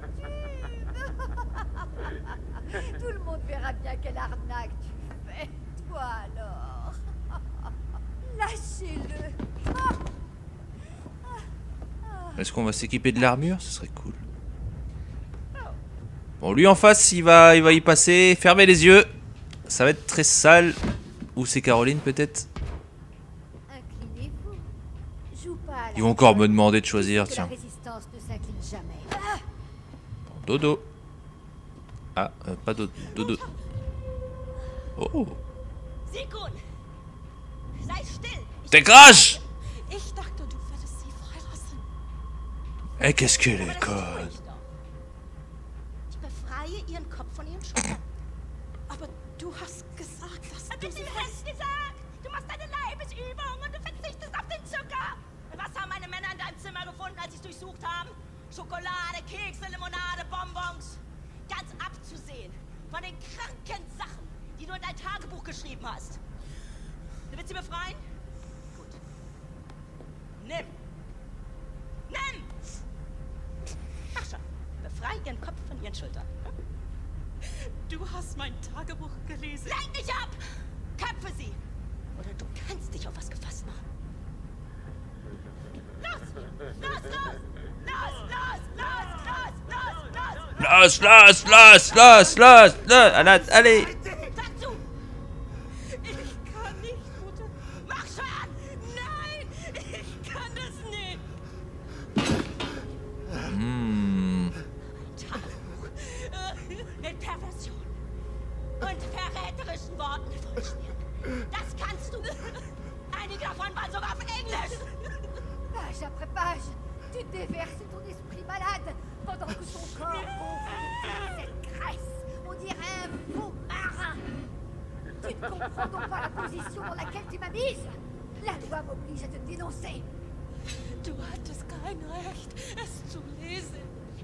Speaker 11: tube. Tout le monde verra bien quelle arnaque tu fais. Toi alors. Lâchez-le.
Speaker 1: Est-ce qu'on va s'équiper de l'armure? Ce serait cool. Bon, lui en face, il va y passer. Fermez les yeux. Ça va être très sale. Ou c'est Caroline peut-être? Ils vont encore me demander de choisir, tiens. Bon, dodo. Ah, pas dodo. Dodo. Oh. Dégage! Eh, qu'est-ce qu'elle est conne!
Speaker 13: Ich befreie ihren Kopf von ihrem Schultern.
Speaker 14: Aber du hast gesagt, dass du
Speaker 13: Du hast gesagt, du machst deine Leibesübung und du verzichtest auf den Zucker. Und was haben meine Männer in deinem Zimmer gefunden, als sie es durchsucht haben? Schokolade, Kekse, Limonade, Bonbons. Ganz abzusehen von den kranken Sachen, die du in dein hast. Du willst sie befreien? Gut. Nimm! Nimm! Ach schon, befrei ihren Kopf von ihren Schultern.
Speaker 14: Du hast mein Tagebuch gelesen.
Speaker 13: Lenk dich ab! Köpfe sie! Oder du kannst dich auf was gefasst machen. Los! Los, los! Los, los, los, los, los, los!
Speaker 1: Allez!
Speaker 13: Sag zu! Ich kann nicht, Mutter. Mach schon! Nein! Ich kann das nicht! Ein Tagebuch. Mit Perversion und verräterischen Worten vollschmieren. Das kannst du! Einige davon waren sogar auf Englisch!
Speaker 11: Page après page, tu déverses ton esprit malade pendant que ton corps gonfle cette graisse. On dirait un faux marin. Tu ne comprends donc pas la position dans laquelle tu m'as mise. La loi m'oblige à te dénoncer.
Speaker 14: Du hattest kein Recht, es zu lesen.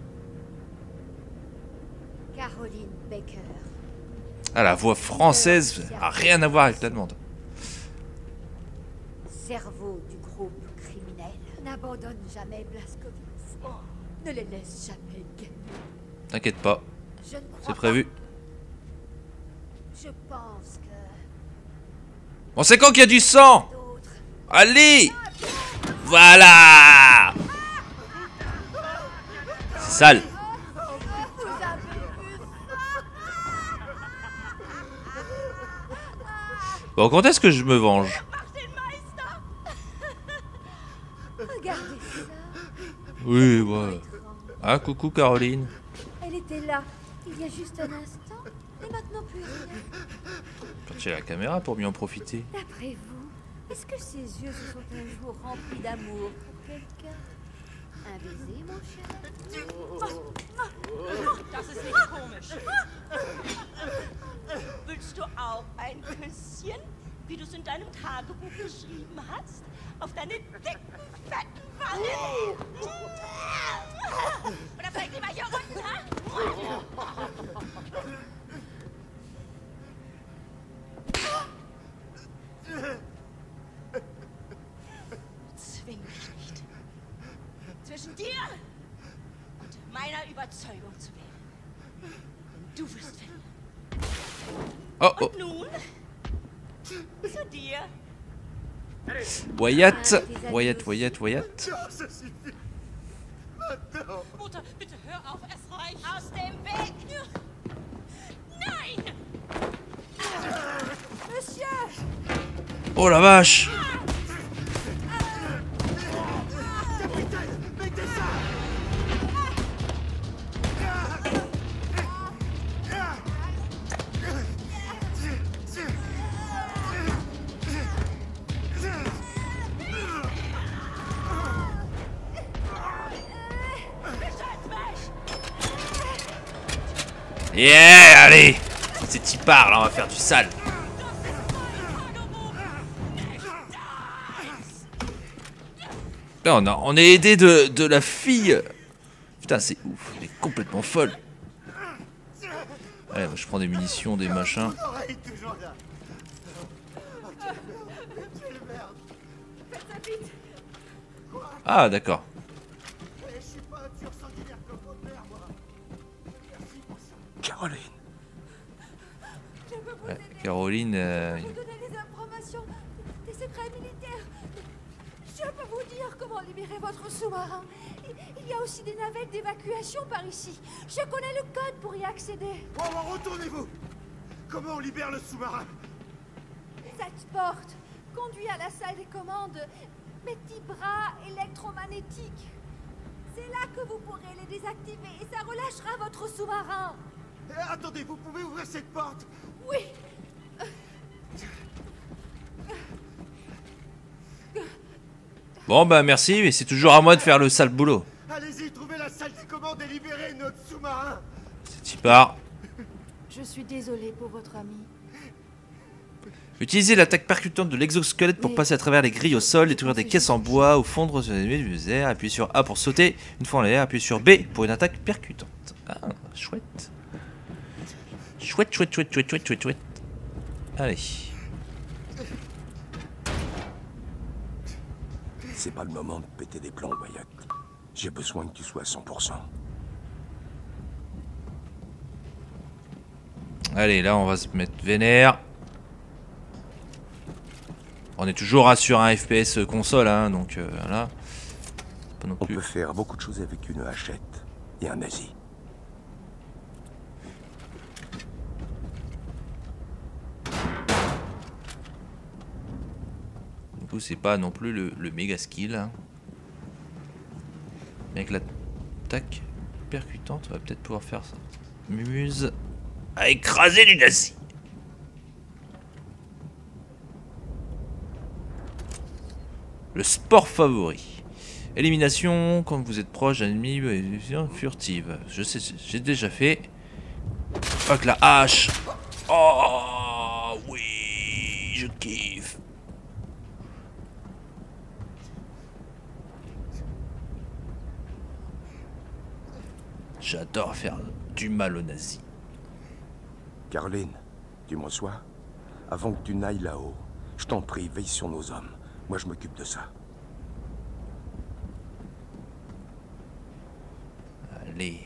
Speaker 5: Caroline Baker.
Speaker 1: Ah, la voix française a rien à voir avec l'allemande.
Speaker 11: Cerveau du groupe criminel. N'abandonne jamais Blazkowicz. Ne les laisse jamais gagner.
Speaker 1: T'inquiète pas,
Speaker 11: Je ne crois
Speaker 1: c'est prévu.
Speaker 11: pas. Je pense que
Speaker 1: Bon, c'est quand qu'il y a du sang? Allez! Voilà! C'est sale. Bon, quand est-ce que je me venge?
Speaker 11: regardez ça.
Speaker 1: Oui, ouais. Ah, coucou Caroline.
Speaker 11: Elle était là, il y a juste un instant, et maintenant plus rien.
Speaker 1: Quand j'ai la caméra pour mieux en profiter.
Speaker 11: D'après vous, est-ce que ses yeux se sont un jour remplis d'amour pour quelqu'un? Un baiser, mon cher?
Speaker 13: Das ist nicht komisch. Willst du auch ein Küsschen, wie du es in deinem Tagebuch geschrieben hast? Auf deine dicken, fetten Wangen? Oder vielleicht lieber hier unten, ha? Zwing mich nicht. Zwischen dir und meiner Überzeugung zu wählen. Denn du wirst finden.
Speaker 1: Oh, oh.
Speaker 13: Und nun zu dir.
Speaker 1: Wyatt.
Speaker 14: Mutter, bitte hör auf, es reicht.
Speaker 13: Aus dem Weg! Nein!
Speaker 11: Monsieur!
Speaker 1: Oh la vache! Yeah, allez! C'est typard, là, on va faire du sale. Là, on est aidé de la fille. Putain, c'est ouf, elle est complètement folle. Allez, moi, je prends des munitions, des machins. Ah, d'accord.
Speaker 7: Caroline.
Speaker 1: Ouais, Caroline.
Speaker 11: Vous donnez des informations, des secrets militaires. Je peux vous dire comment libérer votre sous-marin. Il y a aussi des navettes d'évacuation par ici. Je connais le code pour y accéder.
Speaker 12: Oh, retournez-vous! Comment on libère le sous-marin?
Speaker 11: Cette porte conduit à la salle des commandes. Petit bras électromagnétique. C'est là que vous pourrez les désactiver et ça relâchera votre sous-marin.
Speaker 12: Attendez, vous pouvez ouvrir cette porte?
Speaker 11: Oui.
Speaker 1: Bon, bah merci, mais c'est toujours à moi de faire le sale boulot.
Speaker 12: Allez-y, trouvez la salle des commandes et libérez notre sous-marin.
Speaker 1: C'est typard.
Speaker 11: Je suis désolée pour votre ami.
Speaker 1: Utilisez l'attaque percutante de l'exosquelette pour passer à travers les grilles au sol, détruire des caisses en bois ou fondre sur les ennemis du désert. Appuyez sur A pour sauter une fois en l'air, appuyez sur B pour une attaque percutante. Ah, chouette. Chouette. Allez.
Speaker 7: C'est pas le moment de péter des plombs, Wyatt. J'ai besoin que tu sois à 100%.
Speaker 1: Allez, là, on va se mettre vénère. On est toujours sur un FPS console, hein, donc voilà. Pas non plus.
Speaker 7: On peut faire beaucoup de choses avec une hachette et un nazi.
Speaker 1: Du coup, c'est pas non plus le méga skill. Hein. Mais avec l'attaque percutante, on va peut-être pouvoir faire ça. Mumuse à écraser du nazi. Le sport favori. Élimination, quand vous êtes proche d'un ennemi, furtive. Je sais, j'ai déjà fait. Fuck la hache. Oh oui, je kiffe. J'adore faire du mal aux nazis.
Speaker 7: Caroline, tu me reçois? Avant que tu n'ailles là-haut, je t'en prie, veille sur nos hommes. Moi, je m'occupe de ça.
Speaker 1: Allez.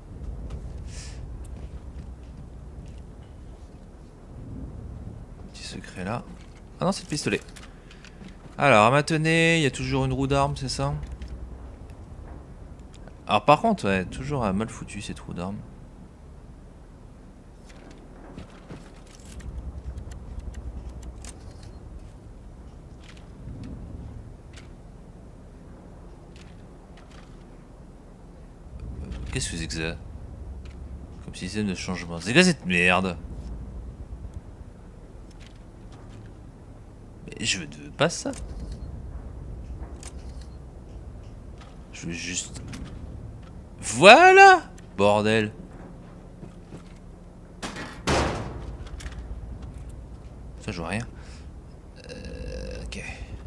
Speaker 1: Petit secret là. Ah non, c'est le pistolet. Alors, à maintenir, il y a toujours une roue d'armes, c'est ça? Alors par contre, ouais, toujours mal foutu ces trous d'armes. Qu'est-ce que c'est que ça? Comme système de changement. C'est quoi cette merde? Mais je veux pas ça. Je veux juste... Voilà! Bordel. Ça, je vois rien. Ok.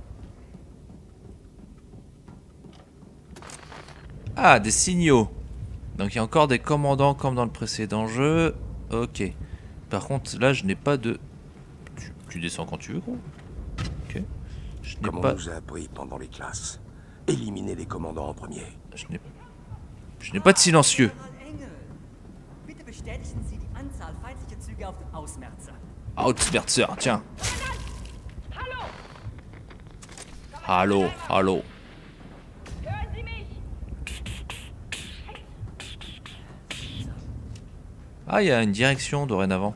Speaker 1: Ah, des signaux. Donc il y a encore des commandants comme dans le précédent jeu. Ok. Par contre, là, je n'ai pas de... Tu descends quand tu veux, gros. Ok. Je n'ai
Speaker 7: Comme
Speaker 1: pas...
Speaker 7: on nous a appris pendant les classes. Éliminer les commandants en premier.
Speaker 1: Je n'ai pas de silencieux. Ausmerzer, tiens. Allô, allô. Ah, il y a une direction dorénavant.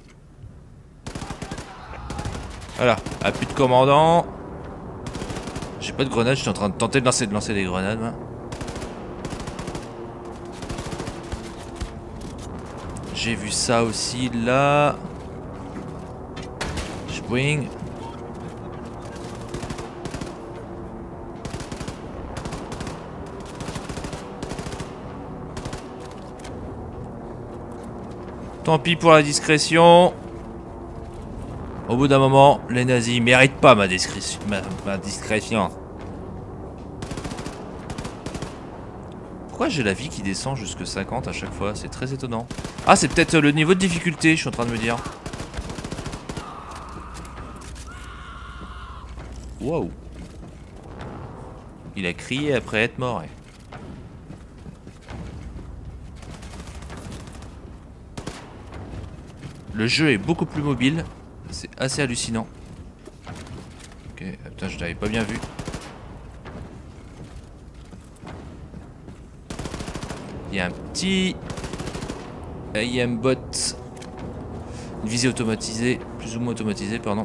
Speaker 1: Voilà, ah, plus de commandant. J'ai pas de grenades, je suis en train de tenter de lancer des grenades. Moi. J'ai vu ça aussi là. Spring. Tant pis pour la discrétion. Au bout d'un moment, les nazis méritent pas ma discrétion. Ma discrétion. Pourquoi j'ai la vie qui descend jusque 50 à chaque fois? C'est très étonnant. Ah, c'est peut-être le niveau de difficulté, je suis en train de me dire. Wow. Il a crié après être mort. Le jeu est beaucoup plus mobile. C'est assez hallucinant. Ok, putain, je l'avais pas bien vu. Il y a un petit aimbot. Une visée automatisée, plus ou moins automatisée, pardon.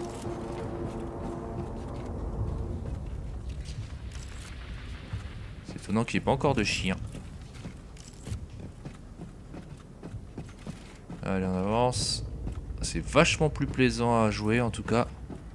Speaker 1: C'est étonnant qu'il n'y ait pas encore de chien. Allez, on avance. C'est vachement plus plaisant à jouer en tout cas.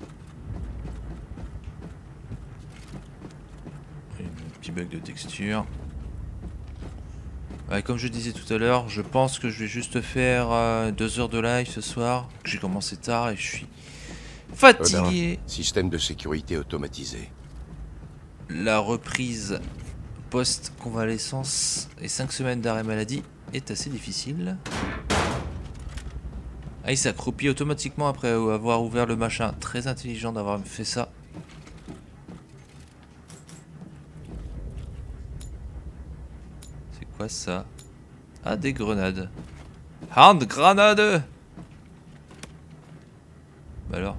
Speaker 1: Un petit bug de texture. Ouais, comme je disais tout à l'heure, je pense que je vais juste faire 2 heures de live ce soir. J'ai commencé tard et je suis fatigué.
Speaker 7: Système de sécurité automatisé.
Speaker 1: La reprise post-convalescence et 5 semaines d'arrêt maladie est assez difficile. Ah, il s'accroupit automatiquement après avoir ouvert le machin. Très intelligent d'avoir fait ça. quoi ça? Ah, des grenades. Hand grenade. Bah alors.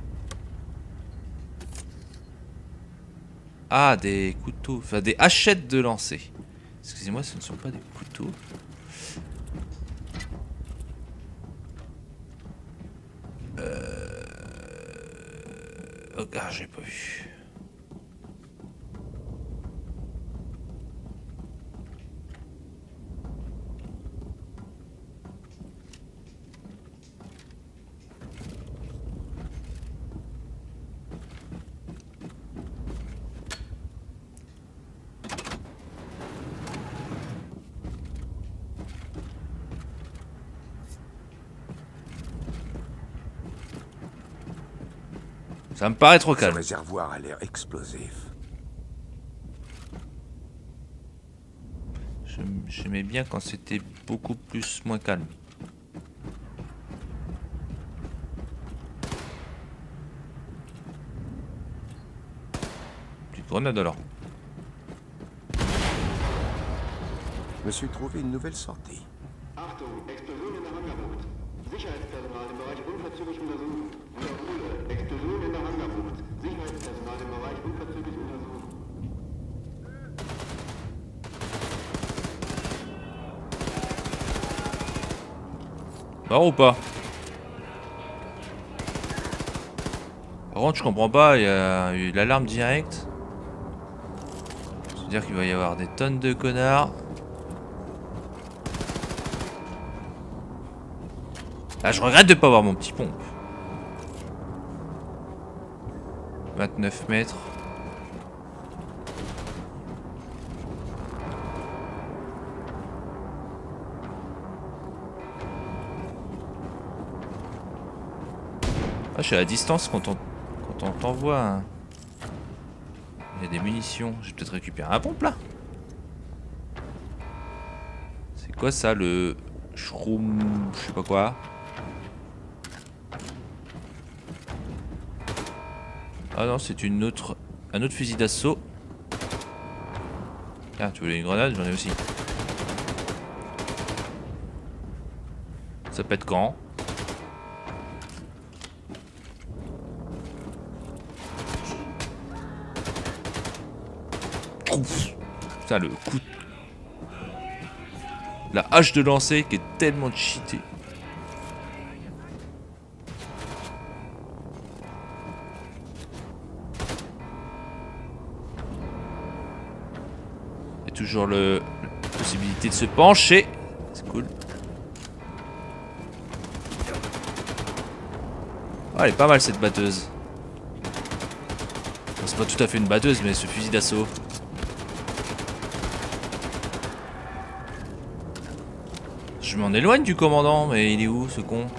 Speaker 1: Ah, des couteaux. Enfin, des hachettes de lancer. Excusez-moi, ce ne sont pas des couteaux. Oh, ah, j'ai pas vu. Ça me paraît trop calme.
Speaker 7: Ce réservoir a l'air explosif.
Speaker 1: J'aimais bien quand c'était beaucoup moins calme. Petite grenade alors.
Speaker 7: Je me suis trouvé une nouvelle sortie.
Speaker 17: Achtung, Explosion in der Hangarbucht. Sicherheitspersonal im Bereich unverzüglich untersuchen. Wiederhole, Explosion in der Hangarbucht. Sicherheitspersonal im Bereich unverzüglich untersuchen.
Speaker 1: Mort ou pas? Par contre, je comprends pas, il y a eu l'alarme directe. C'est-à-dire qu'il va y avoir des tonnes de connards. Ah, je regrette de pas avoir mon petit pompe. 29 mètres. Ah, je suis à la distance quand on t'envoie un... Il y a des munitions. J'ai peut-être récupéré un pompe là. C'est quoi ça, le... Shroom... Je sais pas quoi. Ah non, c'est un autre fusil d'assaut. Tiens, tu voulais une grenade? J'en ai aussi. Ça pète quand? Ouf. Putain, le coup. La hache de lancer qui est tellement cheatée. Toujours la possibilité de se pencher. C'est cool. Ah, elle est pas mal cette batteuse. C'est pas tout à fait une batteuse, mais ce fusil d'assaut. Je m'en éloigne du commandant, mais il est où ce con?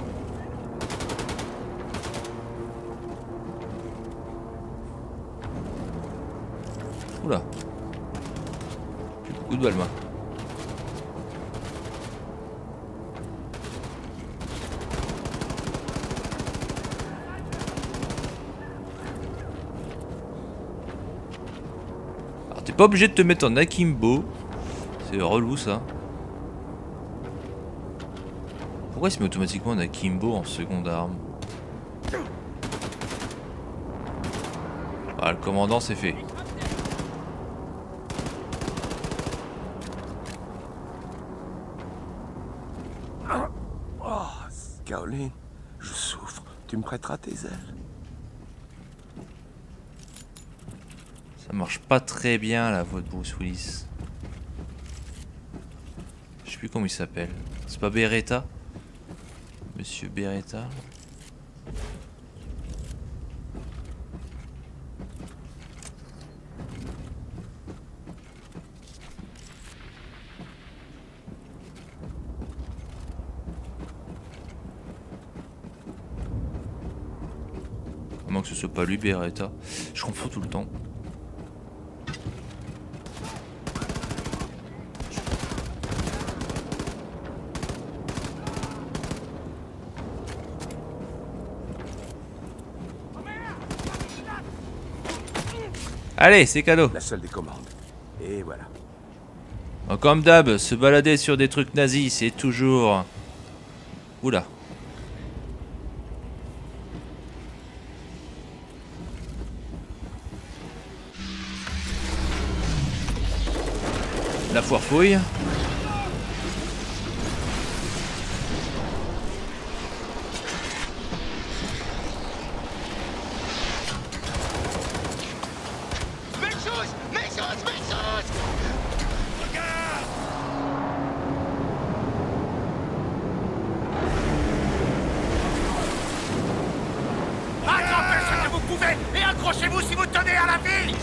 Speaker 1: Oula. J'ai beaucoup de balles, moi. Alors t'es pas obligé de te mettre en akimbo. C'est relou ça. Pourquoi il se met automatiquement en akimbo en seconde arme? Ah, le commandant c'est fait.
Speaker 7: Caroline, je souffre. Tu me prêteras tes ailes?
Speaker 1: Ça marche pas très bien la voix de Bruce Willis. Je sais plus comment il s'appelle. C'est pas Beretta? Monsieur Beretta? À moins que ce soit pas lui, Beretta. Je confonds tout le temps. Allez, c'est cadeau.
Speaker 7: La salle des commandes. Et voilà.
Speaker 1: Comme d'hab, se balader sur des trucs nazis, c'est toujours... Oula. La foire fouille.
Speaker 2: Attrapez ce que vous pouvez et accrochez-vous si vous tenez à la ville.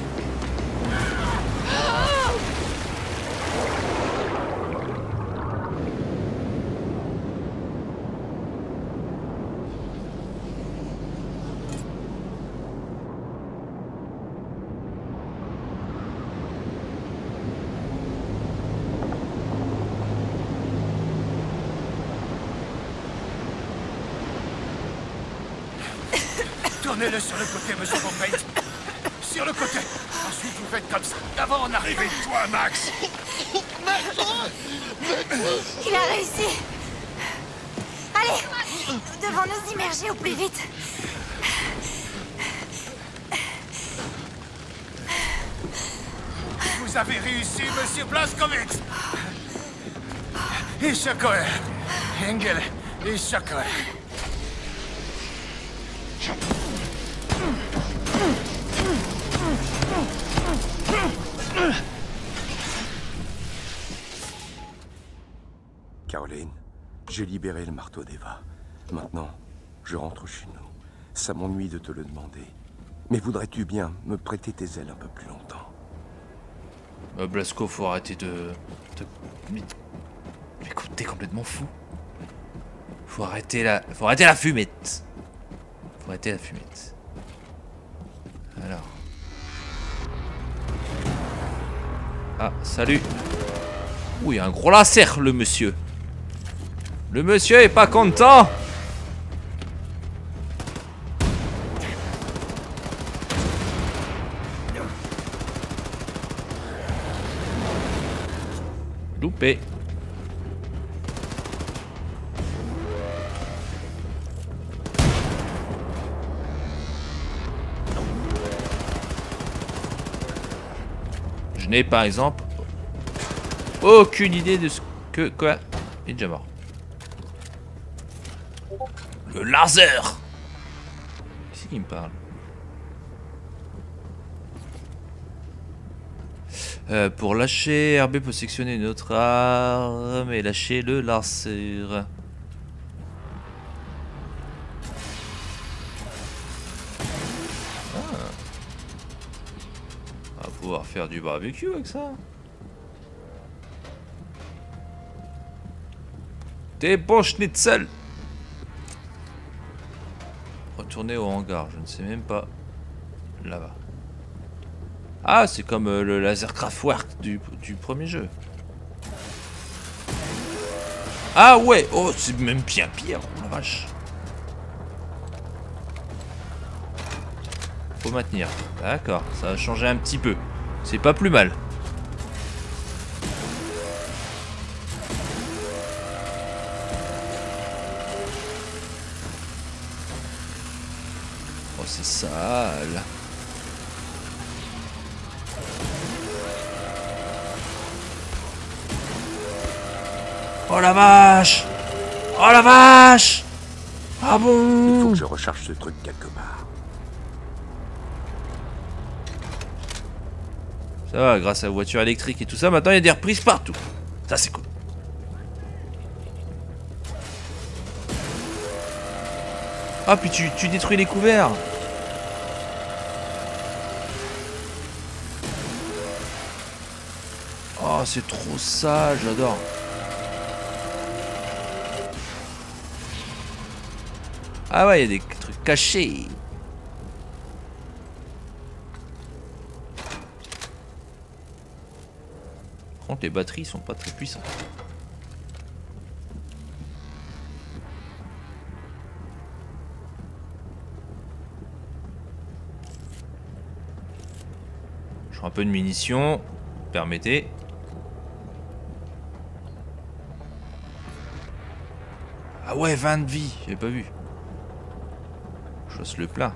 Speaker 2: Tournez-le sur le côté, monsieur Von Payne. Sur le côté. Ensuite, vous faites comme ça. D'abord, on arrive. Toi, Max.
Speaker 11: Il a réussi. Allez, nous devons nous immerger au plus vite.
Speaker 2: Vous avez réussi, monsieur Blazkowicz. Isscher Cohen. Engel. Isscher Cohen.
Speaker 7: Caroline, j'ai libéré le marteau d'Eva. Maintenant, je rentre chez nous. Ça m'ennuie de te le demander. Mais voudrais-tu bien me prêter tes ailes un peu plus longtemps?
Speaker 1: Blasco, faut arrêter de... Mais écoute, t'es complètement fou. Faut arrêter la fumette. Faut arrêter la fumette. Alors. Ah, salut. Ouh, il y a un gros laser, le monsieur. Le monsieur est pas content. Loupé. Je n'ai par exemple aucune idée de ce que... Quoi? Il est déjà mort. Le laser. Qu'est-ce qu'il me parle? Pour lâcher, RB peut sectionner une autre arme et lâcher le laser. On va pouvoir faire du barbecue avec ça. Des bons schnitzel. Retourner au hangar, je ne sais même pas. Là-bas. Ah, c'est comme le laser Kraftwerk du premier jeu. Ah ouais, oh, c'est même bien pire, oh la vache. Faut maintenir. D'accord, ça va changer un petit peu. C'est pas plus mal. Oh, c'est sale. Oh la vache! Oh la vache! Ah bon?
Speaker 7: Il faut que je recharge ce truc quelque part.
Speaker 1: Ça va, grâce à la voiture électrique et tout ça, maintenant il y a des reprises partout. Ça c'est cool. Ah puis tu détruis les couverts. Oh c'est trop sale, j'adore. Ah ouais, il y a des trucs cachés. Par contre, les batteries sont pas très puissantes. Je prends un peu de munitions. Permettez. Ah ouais, 20 de vie, j'avais pas vu. Je fasse le plein.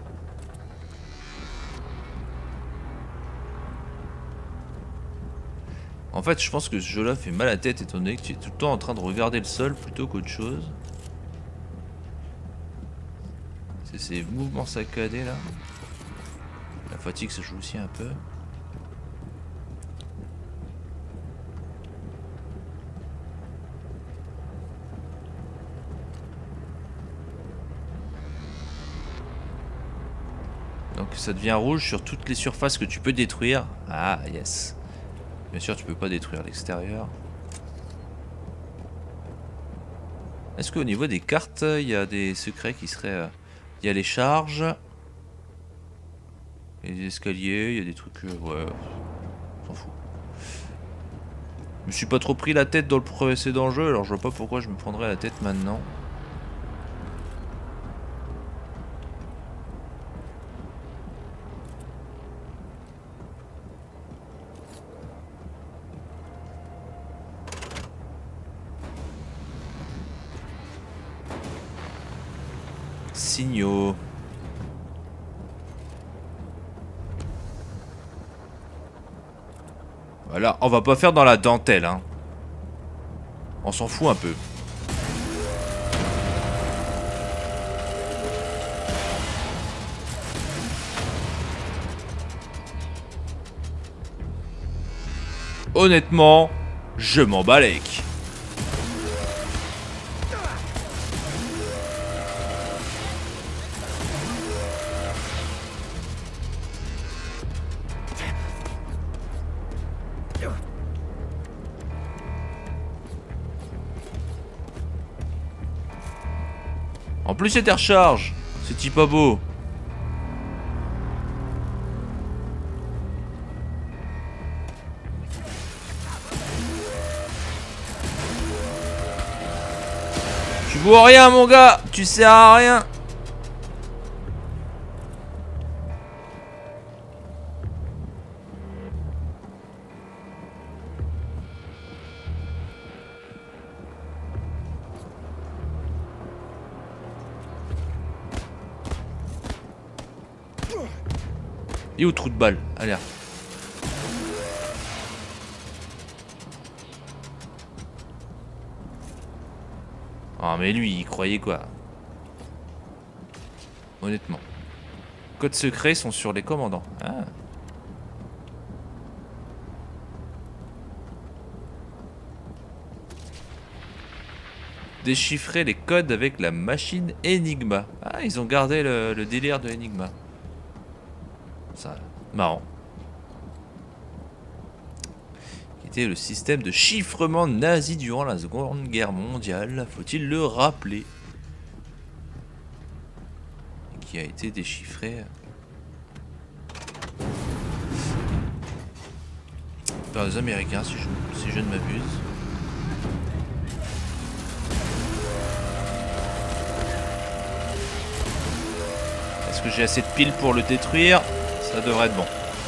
Speaker 1: En fait, je pense que ce jeu-là fait mal à la tête étant donné que tu es tout le temps en train de regarder le sol plutôt qu'autre chose. C'est ces mouvements saccadés là. La fatigue, ça joue aussi un peu. Donc ça devient rouge sur toutes les surfaces que tu peux détruire. Ah yes. Bien sûr tu peux pas détruire l'extérieur. Est-ce qu'au niveau des cartes il y a des secrets qui seraient... Il y a les charges. Il y a des escaliers, il y a des trucs... ouais, on s'en fout. Je me suis pas trop pris la tête dans le précédent jeu, alors je vois pas pourquoi je me prendrais la tête maintenant. Signaux. Voilà, on va pas faire dans la dentelle, hein. On s'en fout un peu. Honnêtement, je m'en balèque. En plus c'est des recharges. C'est pas beau. Tu vaux rien mon gars. Tu sers à rien. Et au trou de balle, allez. Ah mais lui, il croyait quoi? Honnêtement. Codes secrets sont sur les commandants. Ah. Déchiffrer les codes avec la machine Enigma. Ah, ils ont gardé le délire de Enigma. Ça, marrant. Qui était le système de chiffrement nazi durant la Seconde Guerre mondiale, faut-il le rappeler. Qui a été déchiffré par les Américains, si je ne m'abuse. Est-ce que j'ai assez de piles pour le détruire? Ça devrait être bon.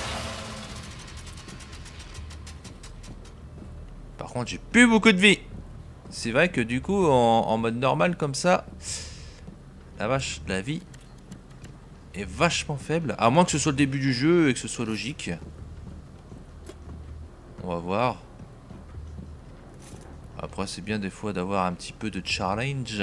Speaker 1: Par contre, j'ai plus beaucoup de vie. C'est vrai que du coup, en mode normal comme ça, la vache, la vie est vachement faible. À moins que ce soit le début du jeu et que ce soit logique. On va voir. Après, c'est bien des fois d'avoir un petit peu de challenge.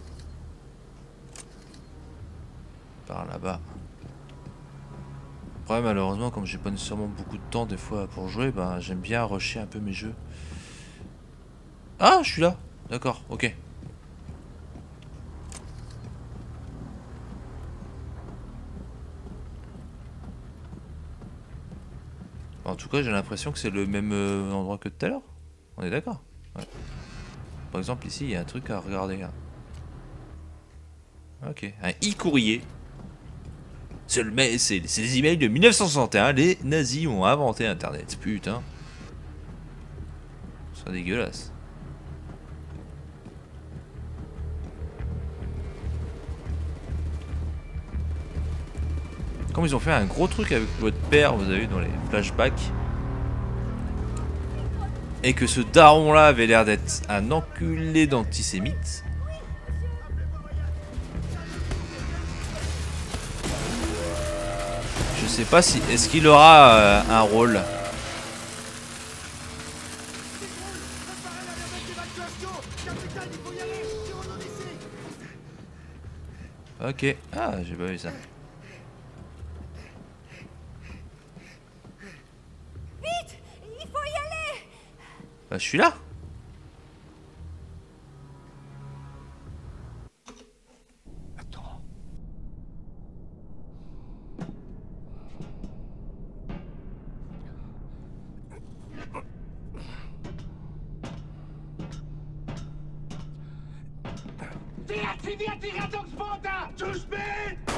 Speaker 1: Par là-bas. Après, malheureusement, comme j'ai pas nécessairement beaucoup de temps des fois pour jouer, ben j'aime bien rusher un peu mes jeux. Ah, je suis là. D'accord, ok. En tout cas, j'ai l'impression que c'est le même endroit que tout à l'heure. On est d'accord? Ouais. Par exemple, ici, il y a un truc à regarder. Là. Ok, un e-courrier. C'est les emails de 1961. Les nazis ont inventé Internet. Putain. C'est dégueulasse. Comme ils ont fait un gros truc avec votre père, vous avez vu dans les flashbacks. Et que ce daron là avait l'air d'être un enculé d'antisémite. sais pas si... Est-ce qu'il aura un rôle? Ok. Ah, j'ai pas vu ça.
Speaker 11: Vite! Il faut y aller!
Speaker 1: Bah, je suis là.
Speaker 3: Deaktiviert die Rettungsboote! Zu spät!